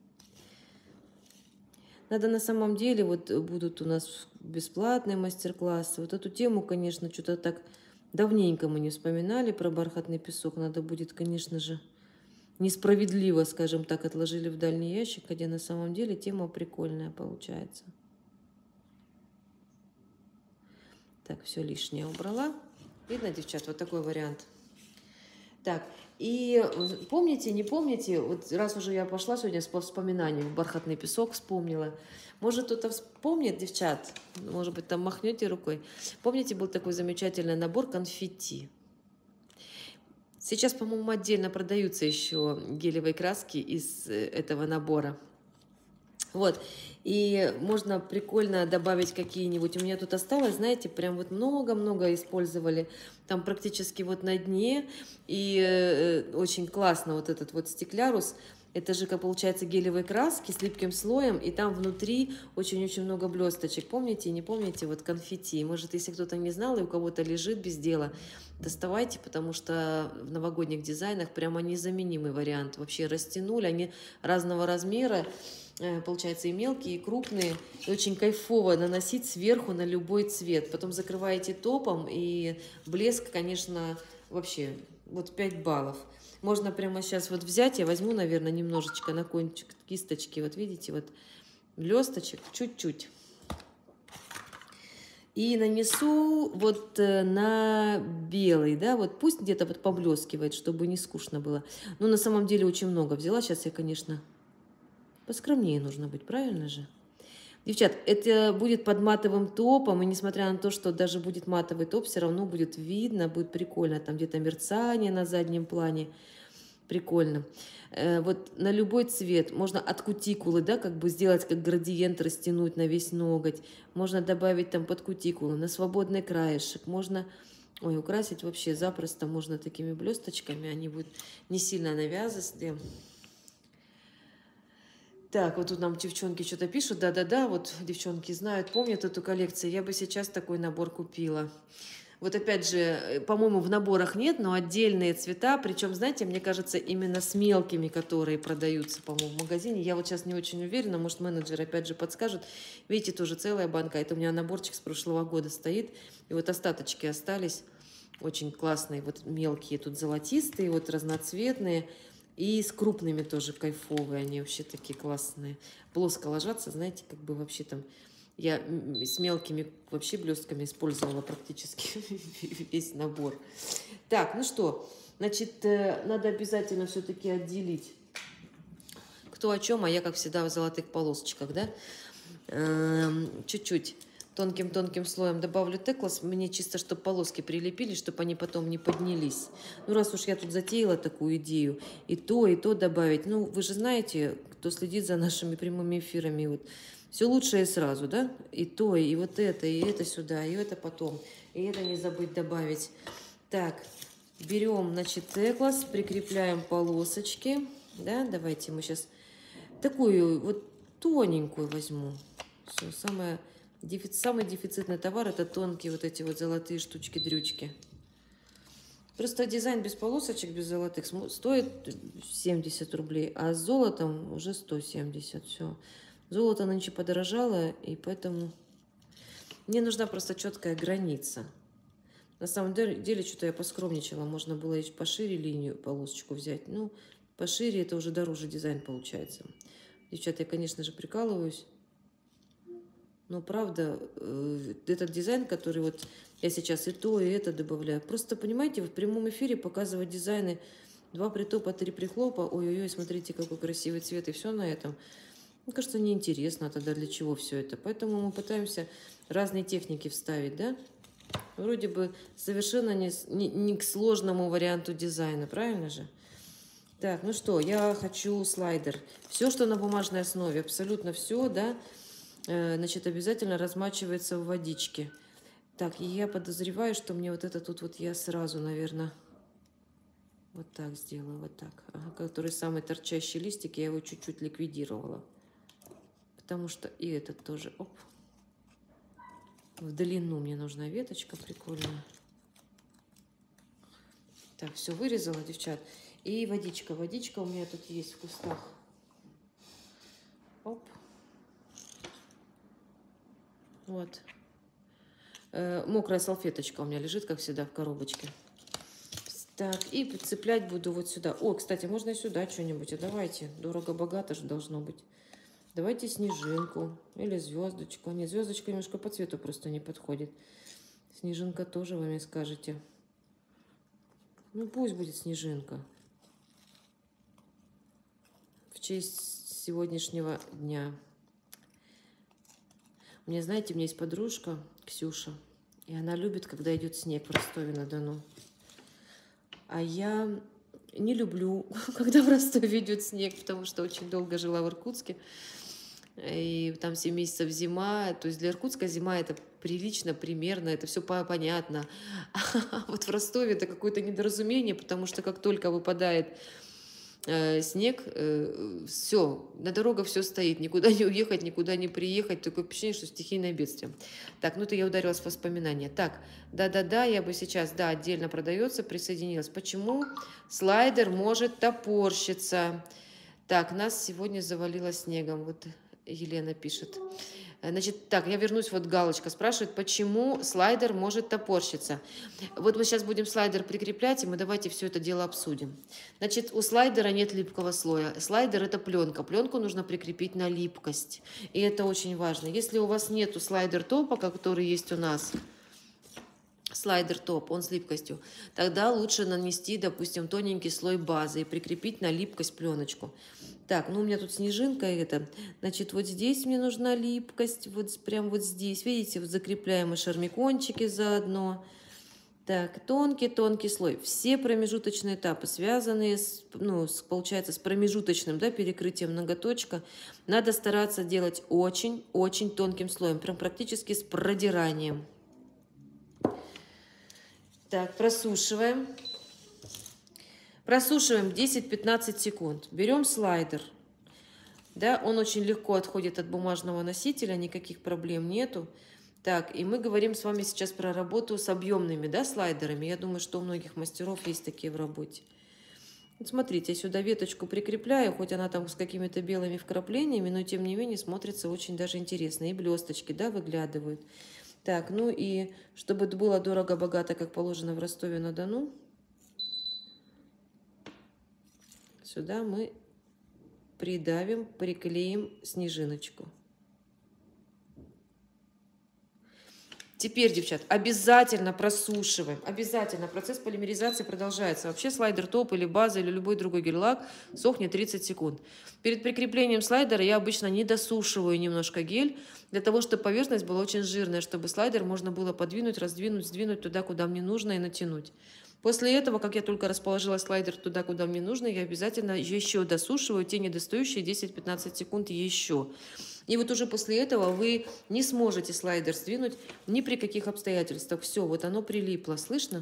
Надо на самом деле, вот будут у нас бесплатные мастер-классы. Вот эту тему, конечно, что-то так давненько мы не вспоминали про бархатный песок. Надо будет, конечно же, несправедливо, скажем так, отложили в дальний ящик, хотя на самом деле тема прикольная получается. Так, все лишнее убрала. Видно, девчат, вот такой вариант. Так, и помните, не помните, вот раз уже я пошла сегодня по вспоминаниям, бархатный песок вспомнила. Может, кто-то вспомнит, девчат, может быть, там махнете рукой. Помните, был такой замечательный набор конфетти. Сейчас, по-моему, отдельно продаются еще гелевые краски из этого набора. Вот, и можно прикольно добавить какие-нибудь. У меня тут осталось, знаете, прям вот много-много использовали. Там практически вот на дне. И э, очень классно вот этот вот стеклярус. Это же, как получается, гелевые краски с липким слоем. И там внутри очень-очень много блесточек. Помните, не помните, вот конфетти. Может, если кто-то не знал и у кого-то лежит без дела, доставайте, потому что в новогодних дизайнах прямо незаменимый вариант. Вообще растянули, они разного размера. Получается и мелкие, и крупные. И очень кайфово наносить сверху на любой цвет. Потом закрываете топом, и блеск, конечно, вообще вот пять баллов. Можно прямо сейчас вот взять, я возьму, наверное, немножечко на кончик кисточки. Вот видите, вот блесточек, чуть-чуть. И нанесу вот на белый, да, вот пусть где-то вот поблескивает, чтобы не скучно было. Но на самом деле очень много взяла. Сейчас я, конечно... Поскромнее нужно быть, правильно же? Девчат, это будет под матовым топом, и несмотря на то, что даже будет матовый топ, все равно будет видно, будет прикольно. Там где-то мерцание на заднем плане. Прикольно. Э, вот на любой цвет. Можно от кутикулы, да, как бы сделать, как градиент, растянуть на весь ноготь. Можно добавить там под кутикулу, на свободный краешек. Можно, ой, украсить вообще запросто. Можно такими блесточками. Они будут не сильно навязаны. Так, вот тут нам девчонки что-то пишут. Да-да-да, вот девчонки знают, помнят эту коллекцию. Я бы сейчас такой набор купила. Вот опять же, по-моему, в наборах нет, но отдельные цвета, причем, знаете, мне кажется, именно с мелкими, которые продаются, по-моему, в магазине. Я вот сейчас не очень уверена, может, менеджер опять же подскажет. Видите, тоже целая банка. Это у меня наборчик с прошлого года стоит, и вот остаточки остались. Очень классные, вот мелкие, тут золотистые, вот разноцветные. И с крупными тоже кайфовые, они вообще такие классные. Плоско ложатся, знаете, как бы вообще там... Я с мелкими вообще блестками использовала практически весь набор. Так, ну что, значит, надо обязательно все-таки отделить кто о чем, а я, как всегда, в золотых полосочках, да? Чуть-чуть тонким-тонким слоем добавлю теклас, мне чисто, чтобы полоски прилепили, чтобы они потом не поднялись. Ну, раз уж я тут затеяла такую идею, и то, и то добавить. Ну, вы же знаете, кто следит за нашими прямыми эфирами, вот, все лучшее сразу, да? И то, и вот это, и это сюда, и это потом. И это не забыть добавить. Так, берем, значит, теклас, прикрепляем полосочки. Да, давайте мы сейчас такую вот тоненькую возьму. Все, самое, дефицит, самый дефицитный товар — это тонкие вот эти вот золотые штучки-дрючки. Просто дизайн без полосочек, без золотых стоит семьдесят рублей, а с золотом уже сто семьдесят. Все. Золото нынче подорожало, и поэтому мне нужна просто четкая граница. На самом деле, что-то я поскромничала. Можно было и пошире линию, полосочку взять. Ну, пошире это уже дороже дизайн получается. Девчата, я, конечно же, прикалываюсь. Но, правда, этот дизайн, который вот я сейчас и то, и это добавляю. Просто, понимаете, в прямом эфире показывать дизайны два притопа, три прихлопа. Ой-ой-ой, смотрите, какой красивый цвет, и все на этом. Мне кажется, неинтересно тогда, для чего все это. Поэтому мы пытаемся разные техники вставить, да? Вроде бы совершенно не, не, не к сложному варианту дизайна, правильно же? Так, ну что, я хочу слайдер. Все, что на бумажной основе, абсолютно все, да, э, значит, обязательно размачивается в водичке. Так, и я подозреваю, что мне вот это тут вот я сразу, наверное, вот так сделаю, вот так. Ага, который самый торчащий листик, я его чуть-чуть ликвидировала. Потому что и этот тоже, оп. В длину мне нужна веточка прикольная. Так, все вырезала, девчат. И водичка. Водичка у меня тут есть в кустах. Оп. Вот. Э, мокрая салфеточка у меня лежит, как всегда, в коробочке. Так, и прицеплять буду вот сюда. О, кстати, можно и сюда что-нибудь. А давайте. Дорого-богато же должно быть. Давайте снежинку или звездочку. Нет, звездочка немножко по цвету просто не подходит. Снежинка тоже, вы мне скажете. Ну, пусть будет снежинка. В честь сегодняшнего дня. У меня, знаете, у меня есть подружка Ксюша. И она любит, когда идет снег в Ростове-на-Дону. А я не люблю, когда в Ростове идет снег, потому что очень долго жила в Иркутске. И там семь месяцев зима, то есть для Иркутска зима — это прилично, примерно, это все понятно. А вот в Ростове это какое-то недоразумение, потому что как только выпадает э, снег, э, все, на дорогах все стоит, никуда не уехать, никуда не приехать, такое впечатление, что стихийное бедствие. Так, ну это я ударилась в воспоминания. Так, да-да-да, я бы сейчас, да, отдельно продается, присоединилась. Почему слайдер может топорщиться? Так, нас сегодня завалило снегом, вот Елена пишет. Значит, так, я вернусь, вот галочка спрашивает, почему слайдер может топорщиться. Вот мы сейчас будем слайдер прикреплять, и мы давайте все это дело обсудим. Значит, у слайдера нет липкого слоя. Слайдер — это пленка. Пленку нужно прикрепить на липкость. И это очень важно. Если у вас нету слайдер-топа, который есть у нас, слайдер-топ, он с липкостью, тогда лучше нанести, допустим, тоненький слой базы и прикрепить на липкость пленочку. Так, ну у меня тут снежинка это. Значит, вот здесь мне нужна липкость, вот прям вот здесь. Видите, вот закрепляем и шармикончики заодно. Так, тонкий-тонкий слой. Все промежуточные этапы, связанные, с, ну, с, получается, с промежуточным, да, перекрытием ноготочка, надо стараться делать очень-очень тонким слоем, прям практически с продиранием. Так, просушиваем. Просушиваем десять-пятнадцать секунд. Берем слайдер. Да, он очень легко отходит от бумажного носителя, никаких проблем нету. Так, и мы говорим с вами сейчас про работу с объемными, да, слайдерами. Я думаю, что у многих мастеров есть такие в работе. Вот смотрите, я сюда веточку прикрепляю, хоть она там с какими-то белыми вкраплениями, но тем не менее смотрится очень даже интересно. И блесточки, да, выглядывают. Так, ну и чтобы было дорого-богато, как положено в Ростове-на-Дону, сюда мы придавим, приклеим снежиночку. Теперь, девчат, обязательно просушиваем. Обязательно. Процесс полимеризации продолжается. Вообще слайдер топ или база или любой другой гель-лак сохнет тридцать секунд. Перед прикреплением слайдера я обычно не досушиваю немножко гель, для того, чтобы поверхность была очень жирная, чтобы слайдер можно было подвинуть, раздвинуть, сдвинуть туда, куда мне нужно, и натянуть. После этого, как я только расположила слайдер туда, куда мне нужно, я обязательно еще досушиваю те недостающие десять-пятнадцать секунд еще. И вот уже после этого вы не сможете слайдер сдвинуть ни при каких обстоятельствах. Все, вот оно прилипло. Слышно?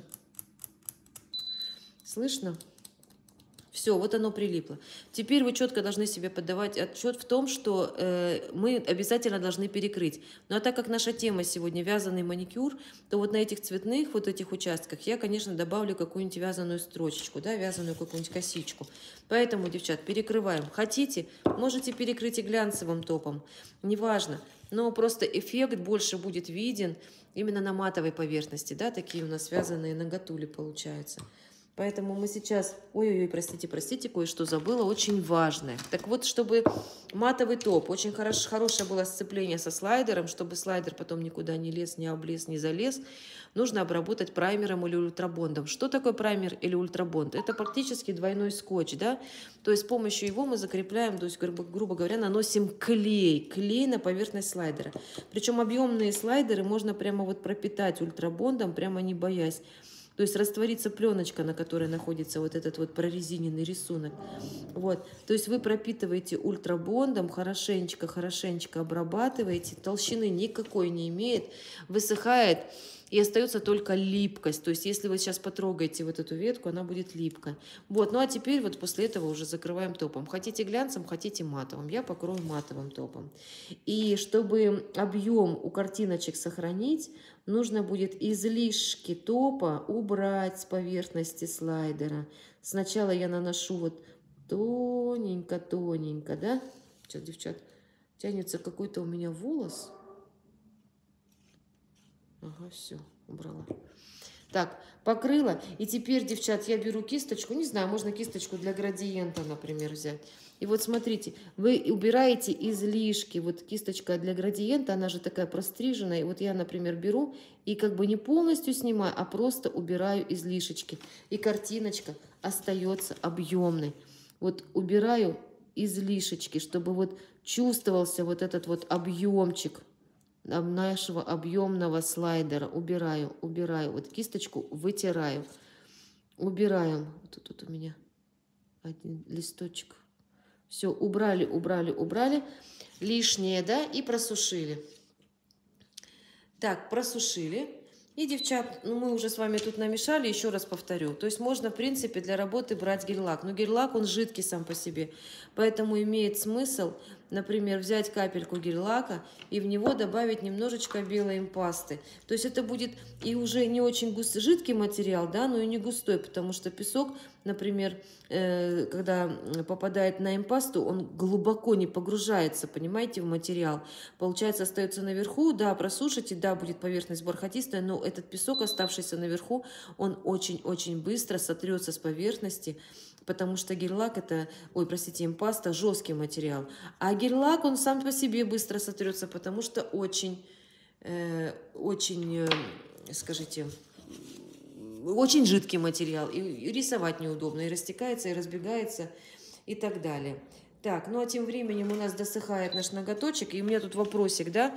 Слышно? Все, вот оно прилипло. Теперь вы четко должны себе подавать отчет в том, что э, мы обязательно должны перекрыть. Ну а так как наша тема сегодня вязаный маникюр, то вот на этих цветных вот этих участках я, конечно, добавлю какую-нибудь вязаную строчечку, да, вязаную какую-нибудь косичку. Поэтому, девчат, перекрываем. Хотите, можете перекрыть и глянцевым топом, неважно. Но просто эффект больше будет виден именно на матовой поверхности, да, такие у нас вязаные наготули получаются. Поэтому мы сейчас... Ой-ой-ой, простите, простите, кое-что забыла, очень важное. Так вот, чтобы матовый топ, очень хорош, хорошее было сцепление со слайдером, чтобы слайдер потом никуда не лез, не облез, не залез, нужно обработать праймером или ультрабондом. Что такое праймер или ультрабонд? Это практически двойной скотч, да? То есть с помощью его мы закрепляем, то есть, грубо, грубо говоря, наносим клей, клей на поверхность слайдера. Причем объемные слайдеры можно прямо вот пропитать ультрабондом, прямо не боясь. То есть растворится пленочка, на которой находится вот этот вот прорезиненный рисунок. Вот. То есть вы пропитываете ультрабондом, хорошенечко, хорошенечко обрабатываете, толщины никакой не имеет, высыхает и остается только липкость. То есть если вы сейчас потрогаете вот эту ветку, она будет липкая. Вот. Ну а теперь вот после этого уже закрываем топом. Хотите глянцем, хотите матовым. Я покрою матовым топом. И чтобы объем у картиночек сохранить, нужно будет излишки топа убрать с поверхности слайдера. Сначала я наношу вот тоненько-тоненько, да? Сейчас, девчат, тянется какой-то у меня волос. Ага, все, убрала. Так, покрыла. И теперь, девчат, я беру кисточку. Не знаю, можно кисточку для градиента, например, взять. И вот смотрите, вы убираете излишки. Вот кисточка для градиента, она же такая простриженная. И вот я, например, беру и как бы не полностью снимаю, а просто убираю излишечки. И картиночка остается объемной. Вот убираю излишечки, чтобы вот чувствовался вот этот вот объемчик нашего объемного слайдера. Убираю, убираю. Вот кисточку вытираю. Убираем. Вот тут у меня один листочек. Все, убрали, убрали, убрали. Лишнее, да, и просушили. Так, просушили. И, девчат, ну мы уже с вами тут намешали, еще раз повторю. То есть можно, в принципе, для работы брать гель-лак. Но гель-лак, он жидкий сам по себе. Поэтому имеет смысл, например, взять капельку гель-лака и в него добавить немножечко белой импасты. То есть это будет и уже не очень густой, жидкий материал, да, но и не густой, потому что песок, например, э, когда попадает на импасту, он глубоко не погружается, понимаете, в материал. Получается, остается наверху, да, просушите, да, будет поверхность бархатистая, но этот песок, оставшийся наверху, он очень-очень быстро сотрется с поверхности, потому что гель-лак это, ой, простите, импаста, жесткий материал. А гель-лак, он сам по себе быстро сотрется, потому что очень, э, очень, э, скажите, очень жидкий материал. И, и рисовать неудобно, и растекается, и разбегается, и так далее. Так, ну а тем временем у нас досыхает наш ноготочек, и у меня тут вопросик, да?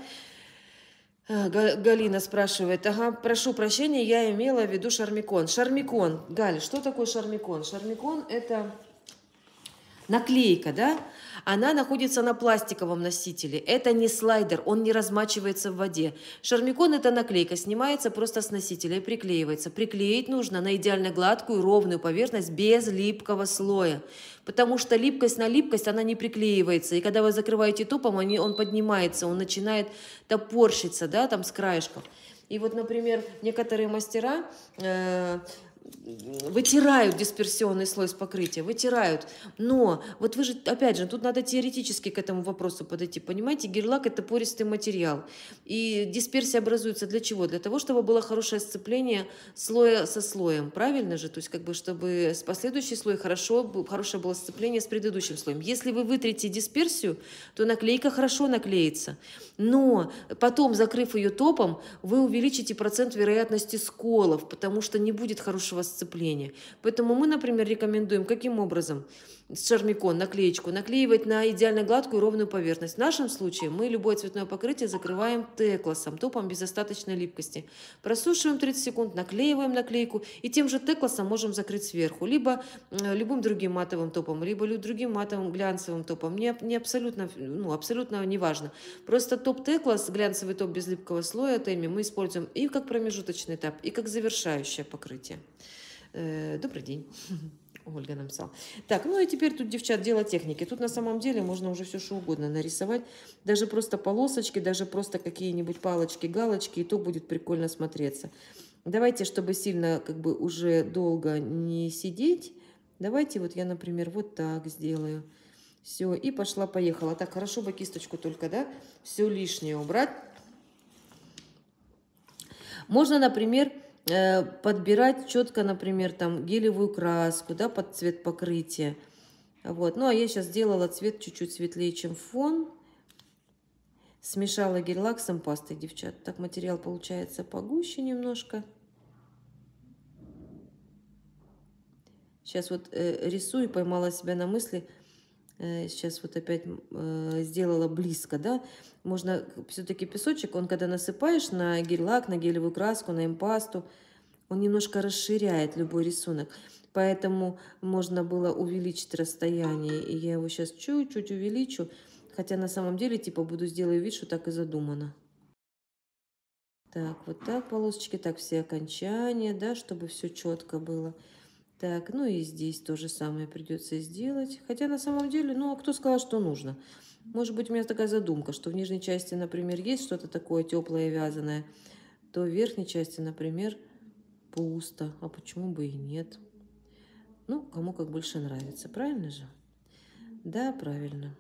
Галина спрашивает, ага, прошу прощения, я имела в виду шармикон. Шармикон, Галя, что такое шармикон? Шармикон это наклейка, да, она находится на пластиковом носителе. Это не слайдер, он не размачивается в воде. Шармикон – это наклейка, снимается просто с носителя и приклеивается. Приклеить нужно на идеально гладкую ровную поверхность без липкого слоя. Потому что липкость на липкость, она не приклеивается. И когда вы закрываете топом, он поднимается, он начинает топорщиться, да, там с краешков. И вот, например, некоторые мастера э, вытирают дисперсионный слой с покрытия, вытирают. Но вот вы же, опять же, тут надо теоретически к этому вопросу подойти. Понимаете, гель-лак – это пористый материал. И дисперсия образуется для чего? Для того, чтобы было хорошее сцепление слоя со слоем. Правильно же? То есть, как бы, чтобы последующий слой хорошо, хорошее было сцепление с предыдущим слоем. Если вы вытрете дисперсию, то наклейка хорошо наклеится. Но потом, закрыв ее топом, вы увеличите процент вероятности сколов, потому что не будет хорошего сцепления. Поэтому мы, например, рекомендуем каким образом шармикон, наклеечку, наклеивать на идеально гладкую ровную поверхность. В нашем случае мы любое цветное покрытие закрываем теклосом, топом без остаточной липкости. Просушиваем тридцать секунд, наклеиваем наклейку и тем же теклосом можем закрыть сверху. Либо э, любым другим матовым топом, либо другим матовым глянцевым топом. Не, не абсолютно, ну, абсолютно не важно. Просто топ теклос, глянцевый топ без липкого слоя от Эми мы используем и как промежуточный этап, и как завершающее покрытие. Э, добрый день. Ольга написала. Так, ну и теперь тут, девчат, дело техники. Тут на самом деле можно уже все что угодно нарисовать. Даже просто полосочки, даже просто какие-нибудь палочки, галочки, и то будет прикольно смотреться. Давайте, чтобы сильно как бы уже долго не сидеть, давайте вот я, например, вот так сделаю. Все, и пошла-поехала. Так, хорошо бы кисточку только, да, все лишнее убрать. Можно, например, подбирать четко, например, там гелевую краску, да, под цвет покрытия. Вот. Ну, а я сейчас сделала цвет чуть-чуть светлее, чем фон. Смешала гель-лак с эмпастой, девчат. Так материал получается погуще немножко. Сейчас вот э, рисую, поймала себя на мысли. Э, сейчас вот опять э, сделала близко, да. Можно все-таки песочек, он когда насыпаешь на гель-лак, на гелевую краску, на эмпасту, он немножко расширяет любой рисунок. Поэтому можно было увеличить расстояние. И я его сейчас чуть-чуть увеличу. Хотя на самом деле типа буду сделаю вид, что так и задумано. Так, вот так полосочки, так все окончания, да, чтобы все четко было. Так, ну и здесь то же самое придется сделать. Хотя на самом деле, ну а кто сказал, что нужно? Может быть, у меня такая задумка, что в нижней части, например, есть что-то такое теплое, вязаное, то в верхней части, например, пусто. А почему бы и нет? Ну, кому как больше нравится. Правильно же? Да, правильно.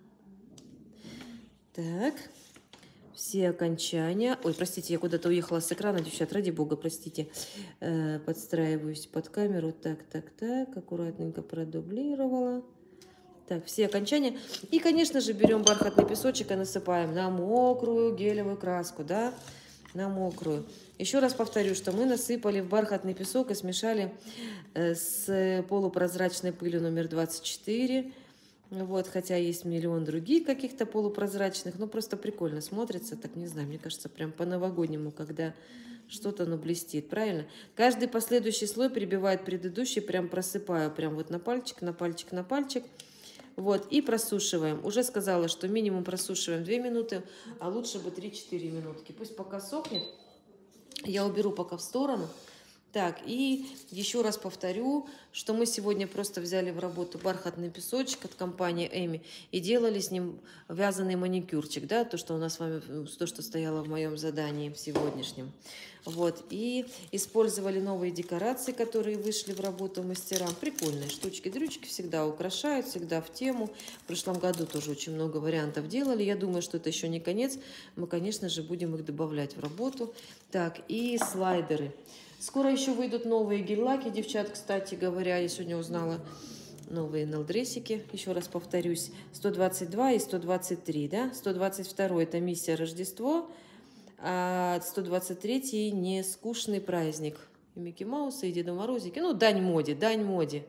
Так. Все окончания. Ой, простите, я куда-то уехала с экрана, девчат, ради бога, простите. Э, подстраиваюсь под камеру. Так, так, так. Аккуратненько продублировала. Так, все окончания. И, конечно же, берем бархатный песочек и насыпаем на мокрую гелевую краску, да? На мокрую. Еще раз повторю, что мы насыпали в бархатный песок и смешали с полупрозрачной пылью номер двадцать четыре. Вот, хотя есть миллион других каких-то полупрозрачных, но просто прикольно смотрится, так не знаю, мне кажется, прям по-новогоднему, когда что-то, ну, блестит, правильно? Каждый последующий слой прибивает предыдущий, прям просыпаю, прям вот на пальчик, на пальчик, на пальчик. Вот, и просушиваем. Уже сказала, что минимум просушиваем две минуты, а лучше бы три-четыре минутки. Пусть пока сохнет. Я уберу пока в сторону. Так, и еще раз повторю, что мы сегодня просто взяли в работу бархатный песочек от компании Эми и делали с ним вязаный маникюрчик, да, то, что у нас с вами, то, что стояло в моем задании сегодняшнем. Вот, и использовали новые декорации, которые вышли в работу мастерам. Прикольные штучки-дрючки, всегда украшают, всегда в тему. В прошлом году тоже очень много вариантов делали. Я думаю, что это еще не конец. Мы, конечно же, будем их добавлять в работу. Так, и слайдеры. Скоро еще выйдут новые гель-лаки, девчат, кстати говоря. Я сегодня узнала новые НЛ-дрессики. Еще раз повторюсь, сто двадцать два и сто двадцать три, да? сто двадцать два это миссия Рождество, а сто двадцать три не скучный праздник. И Микки Мауса, и Деда Морозики. Ну, дань моде, дань моде.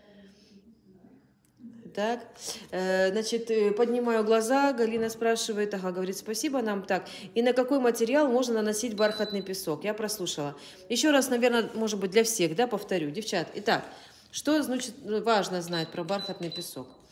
Так, значит, поднимаю глаза, Галина спрашивает, ага, говорит, спасибо нам, так, и на какой материал можно наносить бархатный песок? Я прослушала. Еще раз, наверное, может быть, для всех, да, повторю, девчат. Итак, что, значит, важно знать про бархатный песок?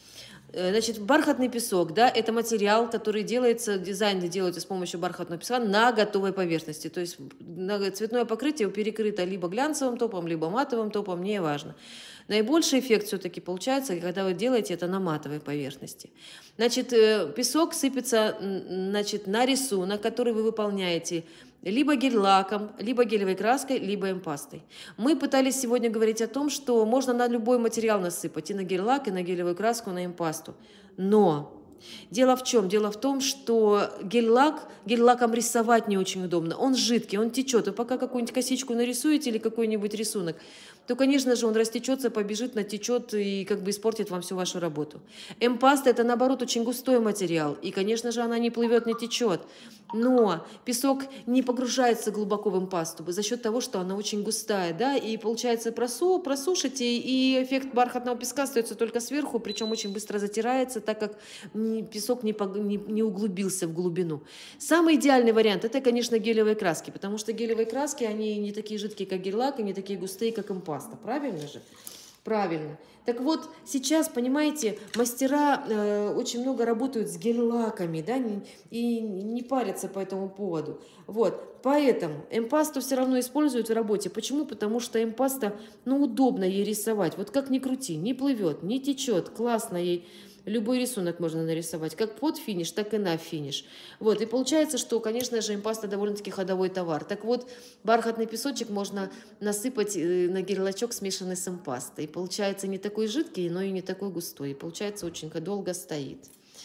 Значит, бархатный песок, да, это материал, который делается, дизайн делается с помощью бархатного песка на готовой поверхности. То есть цветное покрытие перекрыто либо глянцевым топом, либо матовым топом, не важно. Наибольший эффект все-таки получается, когда вы делаете это на матовой поверхности. Значит, песок сыпется, значит, на рисунок, который вы выполняете либо гель-лаком, либо гелевой краской, либо эмпастой. Мы пытались сегодня говорить о том, что можно на любой материал насыпать, и на гель-лак, и на гелевую краску, и на эмпасту. Но дело в чем? Дело в том, что гель-лак, гель-лаком рисовать не очень удобно. Он жидкий, он течет. Вы пока какую-нибудь косичку нарисуете или какой-нибудь рисунок, то, конечно же, он растечется, побежит, натечет и как бы испортит вам всю вашу работу. Эмпаста – это, наоборот, очень густой материал. И, конечно же, она не плывет, не течет. Но песок не погружается глубоко в эмпасту за счет того, что она очень густая, да, и получается просу, просушите, и эффект бархатного песка остается только сверху, причем очень быстро затирается, так как песок не, не, не углубился в глубину. Самый идеальный вариант – это, конечно, гелевые краски, потому что гелевые краски, они не такие жидкие, как гель-лак, и не такие густые, как эмпаста. Правильно же? Правильно. Так вот, сейчас, понимаете, мастера э, очень много работают с гель-лаками, да, не, и не парятся по этому поводу. Вот, поэтому эмпасту все равно используют в работе. Почему? Потому что эмпаста, ну, удобно ей рисовать. Вот как ни крути, не плывет, не течет, классно ей. Любой рисунок можно нарисовать, как под финиш, так и на финиш. Вот, и получается, что, конечно же, эмпаста довольно-таки ходовой товар. Так вот, бархатный песочек можно насыпать на гель-лачок, смешанный с эмпастой. Получается не такой жидкий, но и не такой густой. И получается, очень долго стоит.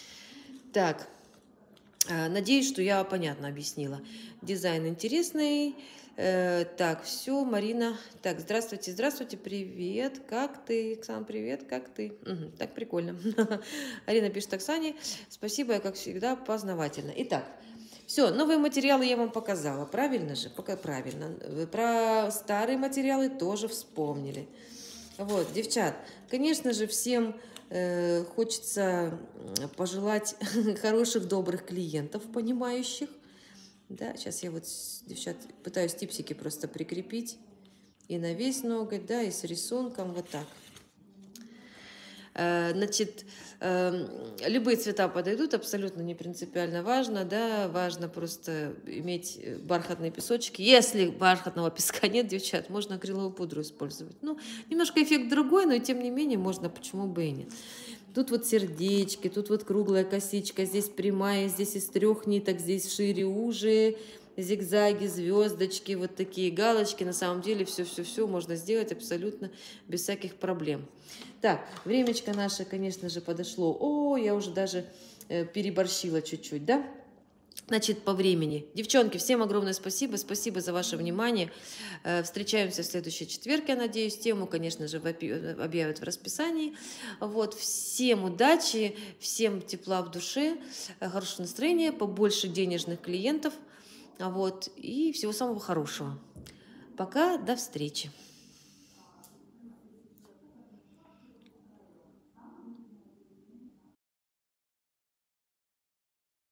Так, надеюсь, что я понятно объяснила. Дизайн интересный. Так, все, Марина. Так, здравствуйте, здравствуйте, привет. Как ты, Оксана, привет, как ты? Угу, так, прикольно. Арина пишет: Оксане, спасибо, я, как всегда, познавательно. Итак, все, новые материалы я вам показала, правильно же? Пока правильно. Про старые материалы тоже вспомнили. Вот, девчат, конечно же, всем э, хочется пожелать хороших, добрых клиентов, понимающих. Да, сейчас я вот, девчат, пытаюсь типсики просто прикрепить и на весь ноготь, да, и с рисунком, вот так. Значит, любые цвета подойдут, абсолютно не принципиально важно, да, важно просто иметь бархатные песочки. Если бархатного песка нет, девчат, можно акриловую пудру использовать. Ну, немножко эффект другой, но тем не менее можно, почему бы и нет. Тут вот сердечки, тут вот круглая косичка, здесь прямая, здесь из трех ниток, здесь шире, уже, зигзаги, звездочки, вот такие галочки. На самом деле все-все-все можно сделать абсолютно без всяких проблем. Так, времечко наше, конечно же, подошло. О, я уже даже э, переборщила чуть-чуть, да? Значит, по времени. Девчонки, всем огромное спасибо. Спасибо за ваше внимание. Встречаемся в следующий четверг, я надеюсь. Тему, конечно же, объявят в расписании. Вот. Всем удачи, всем тепла в душе, хорошего настроения, побольше денежных клиентов. Вот. И всего самого хорошего. Пока, до встречи.